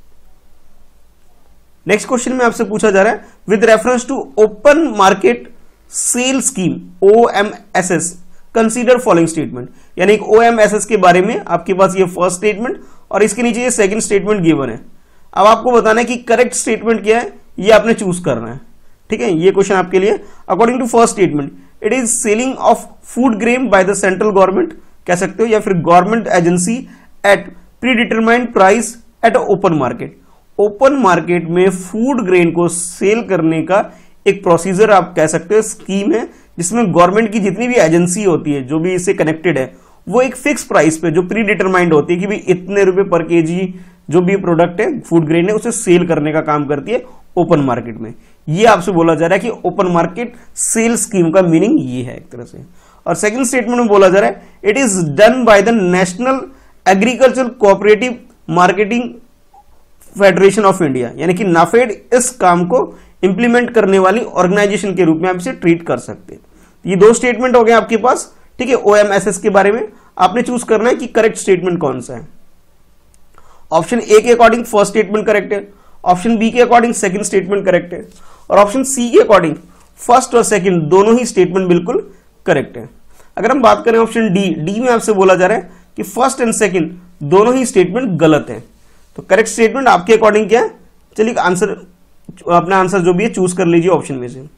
नेक्स्ट क्वेश्चन में आपसे पूछा जा रहा है with reference to open market sale scheme O M S S consider following statement, यानी एक ओ एम एस एस के बारे में आपके पास ये फर्स्ट स्टेटमेंट और इसके नीचे ये सेकंड स्टेटमेंट गिवन है। अब आपको बताना है कि करेक्ट स्टेटमेंट क्या है, ये आपने चूज करना है। ठीक है, ये क्वेश्चन आपके लिए। According to first statement, it is selling of food grain by the central government कह सकते हो, या फिर government agency at predetermined price at open market. Open market में फूड ग्रेन को सेल करने का एक प्रोसीजर आप कह सकते हो, स्कीम है, जिसमें गवर्नमेंट की जितनी भी एजेंसी होती है जो भी इससे कनेक्टेड है वो एक फिक्स प्राइस पे जो प्री डिटरमाइंड होती है कि भाई इतने रुपए पर केजी जो भी प्रोडक्ट है फूड ग्रेन है उसे सेल करने का काम करती है ओपन मार्केट में। ये आपसे बोला जा रहा है कि ओपन मार्केट सेल स्कीम का मीनिंग ये है एक तरह से। और सेकंड स्टेटमेंट में बोला जा रहा है it is done by the national agriculture cooperative marketing federation of India, यानी कि नाफेड इस काम को इंप्लीमेंट करने वाली ऑर्गेनाइजेशन के रूप में आप इसे ट्रीट कर सकते हैं। ये दो स्टेटमेंट हो गए आपके पास, ठीक है। ओएमएसएस के बारे में आपने चूज करना है कि करेक्ट स्टेटमेंट कौन सा है। ऑप्शन ए के अकॉर्डिंग फर्स्ट स्टेटमेंट करेक्ट है, ऑप्शन बी के अकॉर्डिंग सेकंड स्टेटमेंट करेक्ट है, और ऑप्शन सी के अकॉर्डिंग फर्स्ट और सेकंड दोनों ही स्टेटमेंट बिल्कुल करेक्ट है। अगर हम बात करें ऑप्शन डी, डी में आपसे बोला जा रहा है कि फर्स्ट एंड सेकंड दोनों ही स्टेटमेंट गलत है। तो करेक्ट स्टेटमेंट आपके अकॉर्डिंग क्या है? चलिए आंसर, अपना आंसर जो भी है चूज कर लीजिए ऑप्शन में से।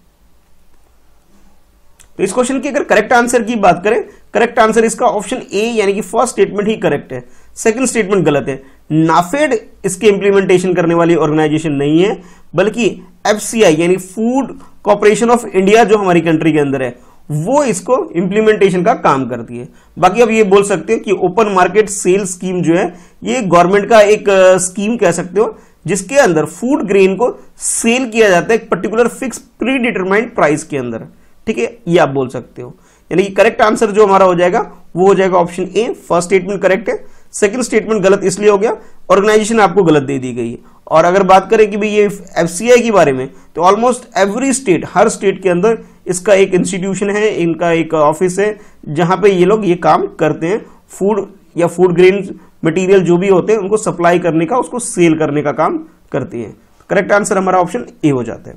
तो इस क्वेश्चन की अगर करेक्ट आंसर की बात करें, करेक्ट आंसर इसका ऑप्शन ए यानी कि फर्स्ट स्टेटमेंट ही करेक्ट है, सेकंड स्टेटमेंट गलत है। नाफेड इसके इंप्लीमेंटेशन करने वाली ऑर्गेनाइजेशन नहीं है, बल्कि एफसीआई यानी फूड कॉर्पोरेशन ऑफ इंडिया जो हमारी कंट्री के अंदर है वो इसको इंप्लीमेंटेशन का काम करती है। बाकी अब ये बोल सकते हो कि ओपन मार्केट सेल स्कीम जो है ये गवर्नमेंट का एक स्कीम कह सकते हो, जिसके अंदर फूड ग्रेन को सेल किया जाता है एक particular fix predetermined price के अंदर, ठीक है, ये आप बोल सकते हो। यानी कि करेक्ट आंसर जो हमारा हो जाएगा वो हो जाएगा option A, first statement correct है, सेकंड स्टेटमेंट गलत इसलिए हो गया ऑर्गेनाइजेशन आपको गलत दे दी गई है। और अगर बात करें कि भाई ये एफसीआई के बारे में, तो ऑलमोस्ट एवरी स्टेट, हर स्टेट के अंदर इसका एक इंस्टीट्यूशन है, इनका एक ऑफिस है जहां पे ये लोग ये काम करते हैं, फूड या फूड ग्रेन मटेरियल जो भी होते हैं उनको सप्लाई करने का, उसको सेल करने का काम करती है। करेक्ट आंसर हमारा ऑप्शन ए हो जाता है।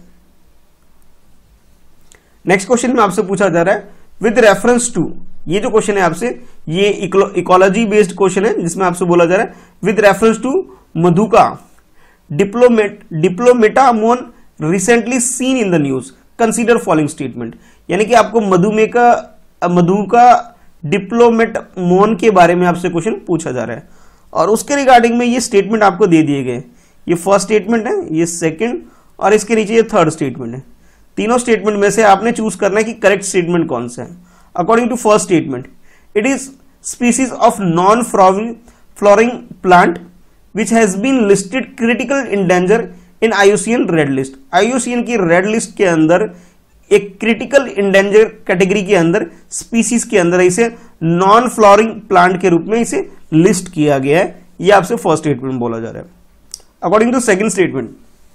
नेक्स्ट क्वेश्चन में आपसे पूछा जा रहा है विद रेफरेंस टू, ये जो क्वेश्चन है आपसे ये इकोलॉजी बेस्ड क्वेश्चन है, जिसमें आपसे बोला जा रहा है with reference to Madhuca diplomat डिप्लोमेटामोन recently seen in the news consider following statement, यानी कि आपको मधुमेका मधुका डिप्लोमेटामोन के बारे में आपसे क्वेश्चन पूछा जा रहा है और उसके रिगार्डिंग में ये स्टेटमेंट आपको दे दिए गए। ये फर्स्ट स्टेटमेंट है, ये सेकंड और इसके नीचे ये थर्ड स्टेटमेंट है। तीनों स्टेटमेंट में से आपने चूज करना है कि करेक्ट स्टेटमेंट कौन सा है। According to first statement it is species of non flowering plant which has been listed critical in danger in IUCN red list. IUCN की रेड लिस्ट के अंदर एक क्रिटिकल इंडेंजर कैटेगरी के अंदर स्पीसीज के अंदर इसे नॉन फ्लोरिंग प्लांट के रूप में इसे लिस्ट किया गया है। यह आपसे फर्स्ट स्टेटमेंट बोला जा रहा है। According to second statement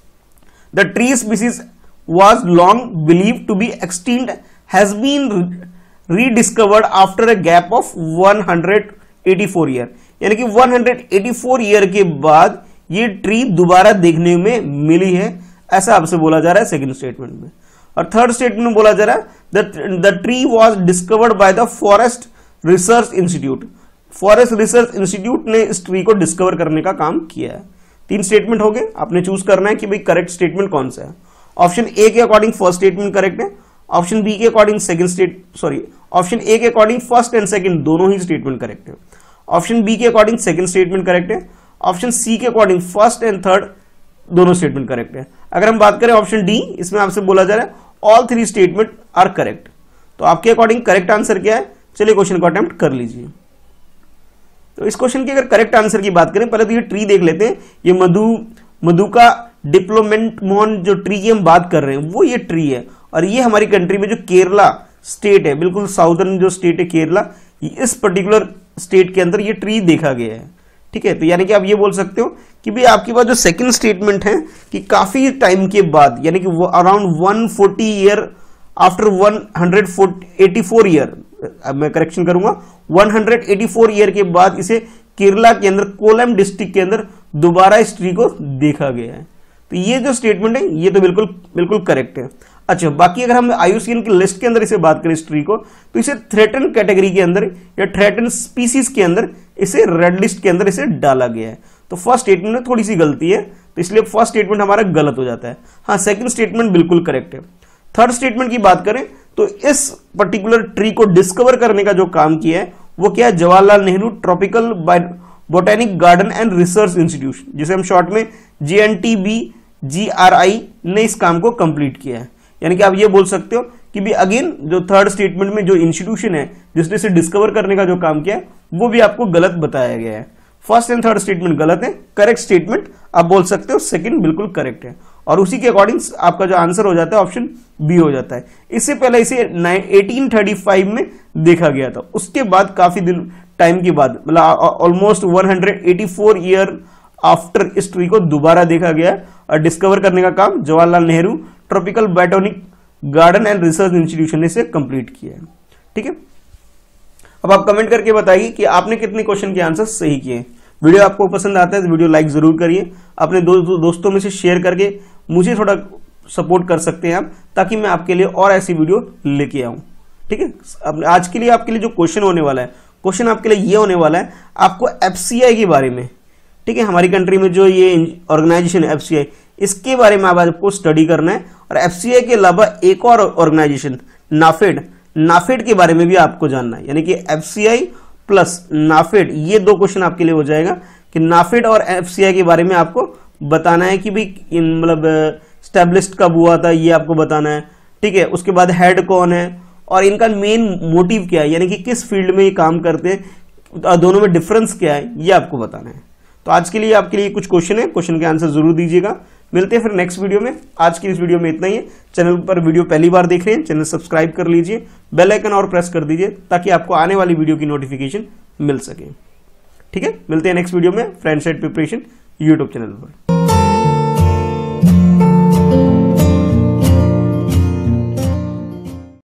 the tree species was long believed to be extinct has been rediscovered after a gap of one hundred eighty-four year, यानी कि one hundred eighty-four ईयर के बाद ये ट्री दोबारा देखने में मिली है, ऐसा आपसे बोला जा रहा है सेकंड स्टेटमेंट में। और थर्ड स्टेटमेंट में बोला जा रहा है the tree was discovered by the forest research institute. Forest research institute ने इस ट्री को डिस्कवर करने का काम किया है। तीन स्टेटमेंट हो गए, आपने चूज करना है कि भाई करेक्ट स्टेटमेंट कौन सा है। ऑप्शन ए के अकॉर्डिंग फर्स्ट स्टेटमेंट करेक्ट है, ऑप्शन बी के according second state sorry option A के अकॉर्डिंग फर्स्ट एंड सेकंड दोनों ही स्टेटमेंट करेक्ट है, ऑप्शन बी के अकॉर्डिंग सेकंड स्टेटमेंट करेक्ट है, ऑप्शन सी के अकॉर्डिंग फर्स्ट एंड थर्ड दोनों स्टेटमेंट करेक्ट है। अगर हम बात करें ऑप्शन डी, इसमें आपसे बोला जा रहा है all three statement are correct. तो आपके अकॉर्डिंग करेक्ट आंसर क्या है? चलिए क्वेश्चन को अटेम्प्ट कर लीजिए। तो इस क्वेश्चन के अगर करेक्ट आंसर की बात करें, पहले तो ये ट्री देख लेते हैं। ये मधु मधुका डिप्लोमेटामोन जो ट्री की हम बात कर रहे हैं वो ये ट्री है, और ये हमारी कंट्री में जो केरला स्टेट है, बिल्कुल साउदर्न जो स्टेट है केरला, इस पर्टिकुलर स्टेट के अंदर ये ट्री देखा गया है, ठीक है। तो यानी कि आप ये बोल सकते हो कि भाई आपके पास जो सेकंड स्टेटमेंट है कि काफी टाइम के बाद, यानी कि around one forty year after one eighty four year, अब मैं करेक्शन करूंगा, वन एटी फोर ईयर के बाद इसे केरला के अंदर कोलम डिस्ट्रिक्ट के अंदर दोबारा इस ट्री को देखा गया है। तो ये जो स्टेटमेंट है ये तो बिल्कुल बिल्कुल करेक्ट है। अच्छा, बाकी अगर हम आईयूसीएन की लिस्ट के अंदर इसे बात करें इस ट्री को, तो इसे थ्रेटन कैटेगरी के अंदर या थ्रेटन स्पीसीज के अंदर इसे रेड लिस्ट के अंदर इसे डाला गया है। तो फर्स्ट स्टेटमेंट में थोड़ी सी गलती है, तो इसलिए फर्स्ट स्टेटमेंट हमारा गलत हो जाता है। हाँ, सेकंड स्टेटमेंट बिल्कुल करेक्ट है। थर्ड स्टेटमेंट की बात करें तो इस पर्टिकुलर ट्री को डिस्कवर करने का जो काम किया है वो क्या है? Jawaharlal Nehru tropical botanic garden and research institute, जिसे हम शॉर्ट में J N T B G R I ने इस काम को कंप्लीट किया है। यानी कि आप ये बोल सकते हो कि भी अगेन जो थर्ड स्टेटमेंट में जो इंस्टीट्यूशन है जिसने इसे डिस्कवर करने का जो काम किया है वो भी आपको गलत बताया गया है। फर्स्ट एंड थर्ड स्टेटमेंट गलत है, करेक्ट स्टेटमेंट आप बोल सकते हो सेकंड बिल्कुल करेक्ट है, और उसी के अकॉर्डिंग आपका जो आंसर हो जाता है ऑप्शन बी हो जाता है। इससे पहले इसे अठारह सौ पैंतीस में देखा गया था, उसके बाद काफी दिन टाइम के बाद मतलब ऑलमोस्ट एक सौ चौरासी ईयर आफ्टर इस ट्री को दोबारा देखा गया और डिस्कवर करने का काम Jawaharlal Nehru tropical botanic garden and research institution ने इसे कंप्लीट किया है। ठीक है, अब आप कमेंट करके बताइए कि आपने कितने क्वेश्चन के आंसर सही किए। वीडियो आपको पसंद आता है तो वीडियो लाइक जरूर करिए, अपने दो, दो, दोस्तों में से शेयर करके मुझे थोड़ा सपोर्ट कर सकते हैं आप, ताकि मैं आपके लिए और ऐसी वीडियो लेके आऊं। ठीक है, अब आज के लिए आपके लिए जो क्वेश्चन होने वाला है, क्वेश्चन आपके लिए ये होने वाला है आपको एफसीआई के बारे में। ठीक है, हमारी कंट्री में जो ये ऑर्गेनाइजेशन है एफसीआई, इसके बारे में आप आपको स्टडी करना है, और एफसीआई के अलावा एक और ऑर्गेनाइजेशन नाफेड, नाफेड के बारे में भी आपको जानना है। यानी कि एफसीआई प्लस नाफेड, ये दो क्वेश्चन आपके लिए हो जाएगा कि नाफेड और एफसीआई के बारे में आपको बताना है कि भाई मतलब स्टैब्लिश्ड कब हुआ था, ये आपको बताना है। ठीक है, उसके बाद हेड कौन है और इनका मेन मोटिव क्या है, यानी कि किस फील्ड में ये काम करते हैं, दोनों में डिफरेंस क्या है, ये आपको बताना है। तो आज के लिए आपके लिए कुछ क्वेश्चन है, क्वेश्चन के आंसर जरूर दीजिएगा। मिलते हैं फिर नेक्स्ट वीडियो में। आज की इस वीडियो में इतना ही है। चैनल पर वीडियो पहली बार देख रहे हैं, चैनल सब्सक्राइब कर लीजिए, बेल आइकन और प्रेस कर दीजिए ताकि आपको आने वाली वीडियो की नोटिफिकेशन मिल सके। ठीक है, मिलते हैं नेक्स्ट वीडियो में फ्रेंडसेट प्रिपरेशन यूट्यूब चैनल पर।